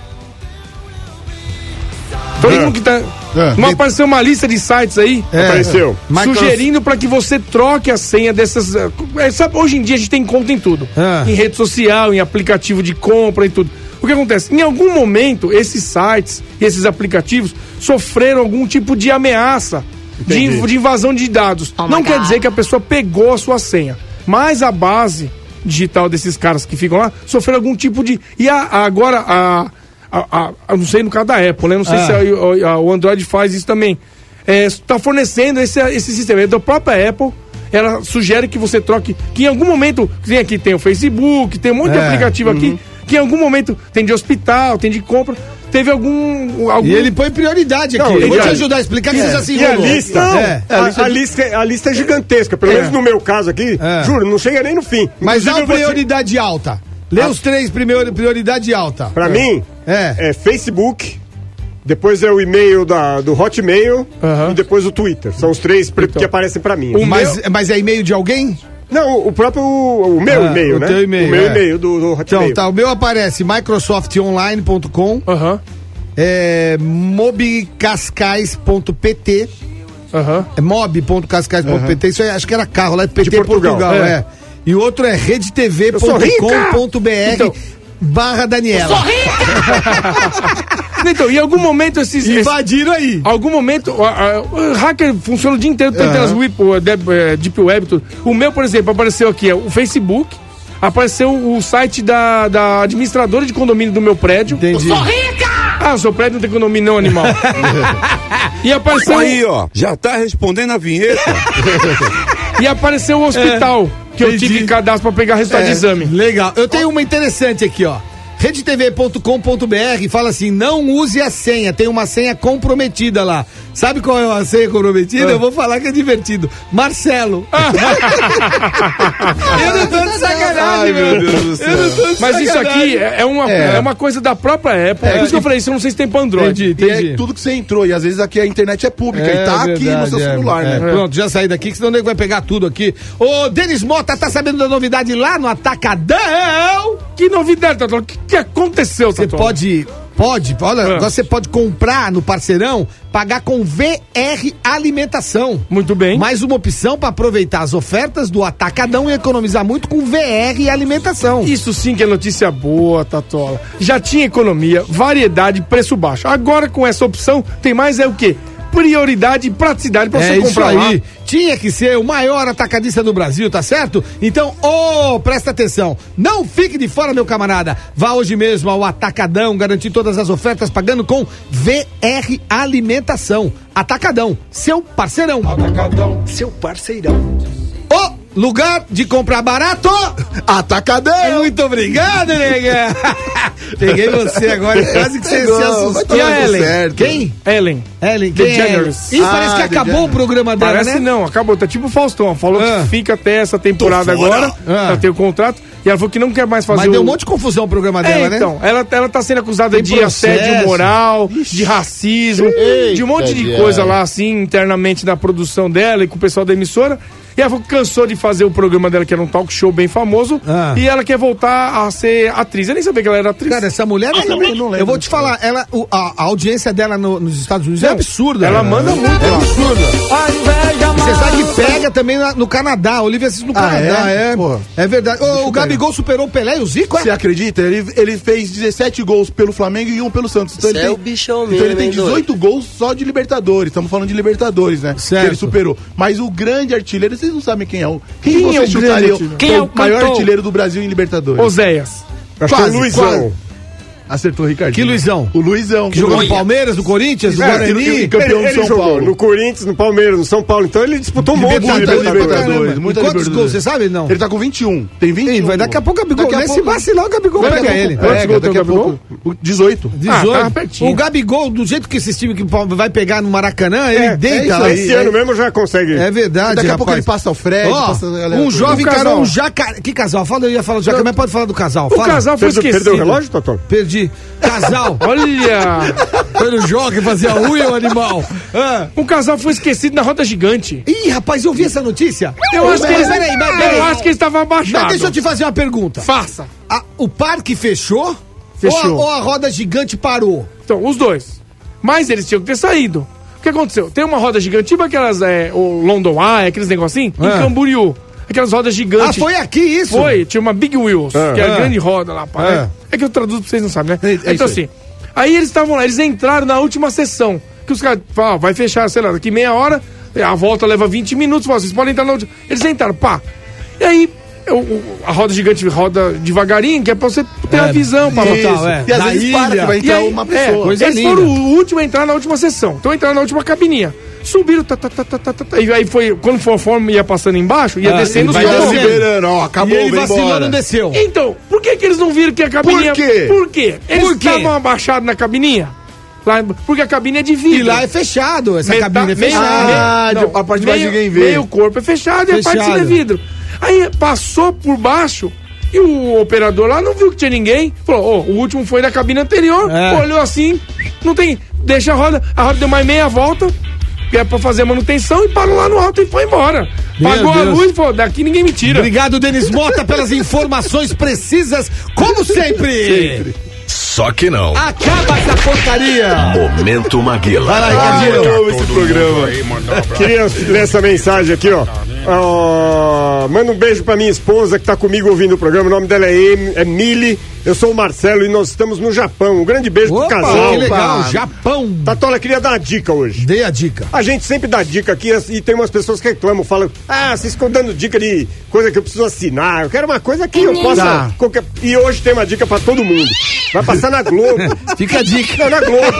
Todo mundo que tá... Não apareceu uma lista de sites aí? Apareceu. Sugerindo para que você troque a senha dessas... sabe, hoje em dia a gente tem conta em tudo. Em rede social, em aplicativo de compra, em tudo. O que acontece? Em algum momento, esses sites e esses aplicativos sofreram algum tipo de ameaça de invasão de dados. Não quer dizer que a pessoa pegou a sua senha, mas a base digital desses caras que ficam lá sofreram algum tipo de... E agora não sei no caso da Apple, né? Não sei se o Android faz isso também. Está fornecendo esse sistema. Da própria Apple, ela sugere que você troque, que em algum momento, tem o Facebook, tem um monte de aplicativo aqui, que em algum momento tem de hospital, tem de compra. teve algum... E ele põe prioridade aqui. Não, Eu vou te já- ajudar a explicar que você já se E a enrolou. lista? A lista é gigantesca. Pelo menos no meu caso aqui, juro, não chega nem no fim. Mas dá Inclusive, uma eu vou te- prioridade alta. Lê os três primeiro, prioridade alta. Pra mim, É. Facebook, depois é o e-mail do Hotmail e depois o Twitter. São os três que aparecem pra mim. Mas é e-mail de alguém? Não, o próprio o meu e-mail, o né? teu e-mail, o meu e-mail do Hotmail. Então, tá, o meu aparece microsoftonline.com, mobcascais.pt, mob.cascais.pt, isso aí, acho que era carro lá, PT De Portugal, é. E o outro é redetv.com.br barra Daniela. Então, em algum momento esses... Invadiram aí. Algum momento, o hacker funciona o dia inteiro tentando as Deep Web, tudo. O meu, por exemplo, apareceu aqui, o Facebook, apareceu o site da administradora de condomínio do meu prédio. Entendi. Eu sou rica! Ah, o seu prédio não tem condomínio não, animal. E apareceu... Aí, ó, já tá respondendo a vinheta. E apareceu o hospital, que eu tive cadastro pra pegar resultado de exame. Legal. Eu tenho uma interessante aqui, ó. redetv.com.br fala assim, não use a senha, tem uma senha comprometida lá. Sabe qual é a senha comprometida? Eu vou falar que é divertido. Marcelo. Eu não tô de sacanagem, meu Deus do céu. Mas isso aqui é uma coisa da própria Apple. Por isso que eu falei, isso eu não sei se tem pra Android. Entendi. E é tudo que você entrou. E às vezes aqui a internet é pública e tá aqui no seu celular, né? Pronto, já saí daqui, que senão o nego vai pegar tudo aqui. Ô, Denis Mota, tá sabendo da novidade lá no Atacadão? Que novidade, Tatu? O que aconteceu, Você Tatu? olha, agora você pode comprar no Parceirão, pagar com VR Alimentação. Muito bem. Mais uma opção para aproveitar as ofertas do Atacadão e economizar muito com VR Alimentação. Isso sim que é notícia boa, Tatola. Já tinha economia, variedade, preço baixo. Agora com essa opção, tem mais o quê? Prioridade e praticidade pra você comprar lá. Tinha que ser o maior atacadista do Brasil, tá certo? Então, presta atenção. Não fique de fora, meu camarada. Vá hoje mesmo ao Atacadão, garantir todas as ofertas pagando com VR Alimentação. Atacadão, seu parceirão. Atacadão, seu parceirão. Lugar de comprar barato, Atacadão. Muito obrigado, nega. Peguei você agora, quase que você se assustou. E a Ellen? Certo. Quem? Ellen. Quem é DeGeneres. Ih, parece que acabou o programa dela, Parece né? não, acabou. Tá tipo o Faustão. Falou que fica até essa temporada agora. Ela tem o contrato. E ela falou que não quer mais fazer Mas deu um monte de confusão o programa dela, né? Então, ela tá sendo acusada Tem de processo. assédio moral, de racismo, de um monte de coisa lá, assim, internamente na produção dela e com o pessoal da emissora. E ela falou que cansou de fazer o programa dela, que era um talk show bem famoso, e ela quer voltar a ser atriz. Eu nem sabia que ela era atriz. Cara, essa mulher, eu vou te falar, a audiência dela nos Estados Unidos é absurda. Ela manda muito. É absurda. Você sabe que pega também no Canadá, a Olivia assiste no Canadá. Porra. É verdade. O Gabigol superou o Pelé e o Zico, Você acredita? Ele fez 17 gols pelo Flamengo e 1 pelo Santos. Então Você é o bichão então ele mesmo, tem hein, 18 gols só de Libertadores. Estamos falando de Libertadores, né? Certo. Que ele superou. Mas o grande artilheiro, vocês não sabem quem é o. Quem você é o chutaria grande artilheiro? Quem é o maior cantor? artilheiro do Brasil em Libertadores? Oséias. Acho que é o Luizão. Acertou, Ricardinho. Que Luizão? O Luizão. Que jogou no Palmeiras, no Corinthians, no É, Guarani. campeão de ele São jogou Paulo. no Corinthians, no Palmeiras, no São Paulo. Então ele disputou um monte de Libertadores. E Muita quantos Libertadores. gols, você sabe? Não. Ele tá com 21. Tem 21. Ih, daqui a pouco o Gabigol, Daqui a nesse pouco- vacilar, o Gabigol Daqui a pega pouco ele. pega, daqui a pouco. 18. 18. tá pertinho. O Gabigol, do jeito que esse time que vai pegar no Maracanã, ele deita isso lá. aí. Esse ano mesmo já consegue. É verdade, Daqui a pouco ele rapaz. passa o Fred, Ó, passa a galera um toda. jovem O casal. carão jacaré. Que casal? Eu ia falar do jacaré, mas pode falar do casal. O Fala. casal foi esquecido. Perdeu o relógio, Totó? Perdi. Casal. Olha! Foi no jogo que fazia unha, o animal. Um casal foi esquecido na roda gigante. Ih, rapaz, eu vi essa notícia. Eu acho que eles peraí. acho que eles estavam Mas abaixados. deixa eu te fazer uma pergunta. Faça. O parque fechou? Fechou. Ou a roda gigante parou? Então, os dois. Mas eles tinham que ter saído. O que aconteceu? Tem uma roda gigante, tipo aquelas, o London Eye, aqueles negocinhos, em Camboriú. Aquelas rodas gigantes. Foi aqui isso? Foi, tinha uma Big Wheels, que é a grande roda lá. Pá, É que eu traduzo pra vocês não sabem, né? Então assim, aí eles estavam lá, eles entraram na última sessão. Que os caras falaram, vai fechar, sei lá, daqui meia hora, a volta leva 20 minutos, vocês podem entrar na última. Eles entraram, pá. E aí, a roda gigante roda devagarinho, que é pra você ter a visão pra voltar. E às vezes para que vai entrar uma pessoa. coisa eles linda. foram o último a entrar na última sessão. Então entraram na última cabininha. Subiram, e aí foi, quando for a forma ia passando embaixo, ia descendo os vai caras. liberando, ó, acabou, E ele vem vacilou, embora. não desceu. Então, por que eles não viram que a cabininha... Por quê? Por quê? Eles Por quê? estavam abaixados na cabininha? Lá, porque a cabine é de vidro. E lá é fechado, essa Meta- cabine é meio- fechada. meio- não, a parte de baixo meio- ninguém vê. Meio corpo é fechado e a parte de cima é Fechado. vidro. Aí passou por baixo e o operador lá não viu que tinha ninguém. Falou, o último foi da cabine anterior, olhou assim, não tem, deixa a roda deu mais meia volta, que é pra fazer a manutenção, e parou lá no alto e foi embora. Meu Pagou a Deus. luz e falou, daqui ninguém me tira. Obrigado, Denis Mota, pelas informações precisas, como sempre. Só que não. Acaba essa porcaria. Momento Maguila. Vai lá, Ricardinho. Eu amo esse programa. Queria ler essa mensagem aqui, ó. Manda um beijo pra minha esposa que tá comigo ouvindo o programa. O nome dela é Mili. Eu sou o Marcelo e nós estamos no Japão. Um grande beijo pro Opa, casal. que legal, Japão. Tatola, queria dar uma dica hoje. Dê a dica. A gente sempre dá dica aqui e tem umas pessoas que reclamam, falam, vocês ficam dando dica de coisa que eu preciso assinar. Eu quero uma coisa que eu possa. E hoje tem uma dica pra todo mundo. Vai passar na Globo. Fica a dica. Não, na Globo.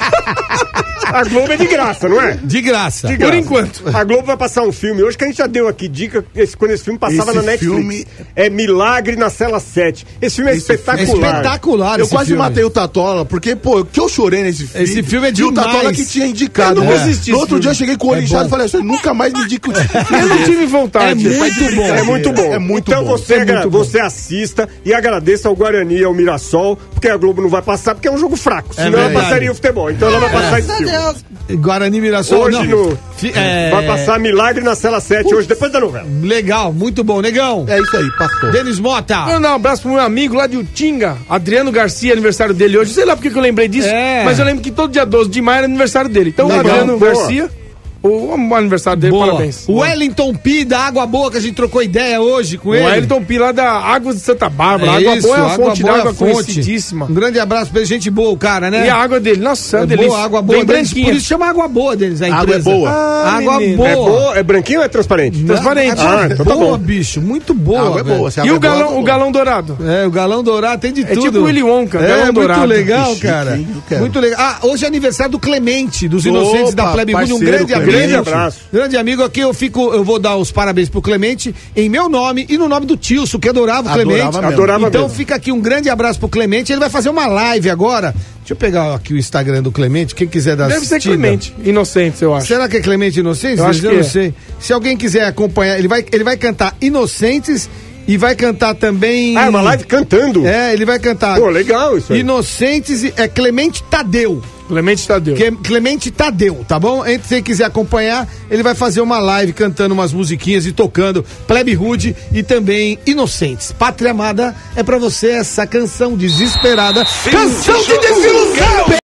A Globo é de graça, não é? De graça. De graça. Por enquanto. A Globo vai passar um filme hoje que a gente já deu aqui dica quando esse filme passava Esse na Netflix. filme- É Milagre na Cela 7. Esse filme é Esse filme espetacular. É espetacular Eu esse quase filme. matei o Tatola, porque, pô, que eu chorei nesse filme. Esse filme é E o Tatola demais. que tinha indicado. Eu não assisti No esse outro filme. dia eu cheguei com o olho inchado e falei assim, nunca mais me indica o Eu não tive vontade. É muito bom. É muito bom. É muito então bom. você assista e agradeça ao Guarani e ao Mirassol, porque a Globo não vai passar, porque é um jogo fraco. Senão ela verdade. passaria o futebol. Então ela vai passar esse filme. Guarani Mirassol. Hoje não. vai passar Milagre na Cela 7, hoje, depois da novela. Legal, muito bom, negão. É isso aí, passou. Denis Mota. Mandar um abraço pro meu amigo lá de Utinga, Adriano Garcia, aniversário dele hoje. Sei lá porque que eu lembrei disso, mas eu lembro que todo dia 12 de maio era aniversário dele. Então, Legal, Adriano boa. Garcia, o aniversário dele, Boa. parabéns. O Wellington Pi da Água Boa, que a gente trocou ideia hoje com O ele. Wellington Pi lá da Águas de Santa Bárbara. Água isso, Boa é a fonte Boa é d'água a fonte. conhecidíssima. Um grande abraço pra ele, gente boa, o cara, né? E a água dele, nossa, é uma é delícia. boa, água boa. Bem Denis, branquinha. por isso chama Água Boa, Denis, a Água empresa. é boa. Água menino. boa. É boa? É branquinho ou é transparente? Transparente. Então tá boa, bom. bicho, muito boa. Água é velho. boa. Se a E água o é boa, galão, água é o boa. galão dourado. É, o galão dourado tem de tudo. tipo Willy Wonka, é, galão muito dourado. legal, Que chique, cara. hein? Eu quero. Muito legal. Hoje é aniversário do Clemente, dos Inocentes Opa, da Plebe Hood. Um parceiro grande Clemente. amigo. Grande abraço. Grande amigo aqui, eu vou dar os parabéns pro Clemente em meu nome e no nome do Tilson, que adorava o Clemente. Adorava mesmo. Adorava Então mesmo. fica aqui um grande abraço pro Clemente. Ele vai fazer uma live agora. Deixa eu pegar aqui o Instagram do Clemente, quem quiser dar Deve ser assistida. Clemente, Inocentes, eu acho. Será que é Clemente Inocentes? Eu acho que não é. sei. Se alguém quiser acompanhar, ele vai cantar Inocentes e vai cantar também. É uma live cantando. É, ele vai cantar. Pô, legal isso aí. Inocentes é Clemente Tadeu. Clemente Tadeu. Clemente Tadeu, tá bom? Se você quiser acompanhar, ele vai fazer uma live cantando umas musiquinhas e tocando Plebe Hood e também Inocentes. Pátria Amada é pra você essa canção desesperada. Canção de desilusão!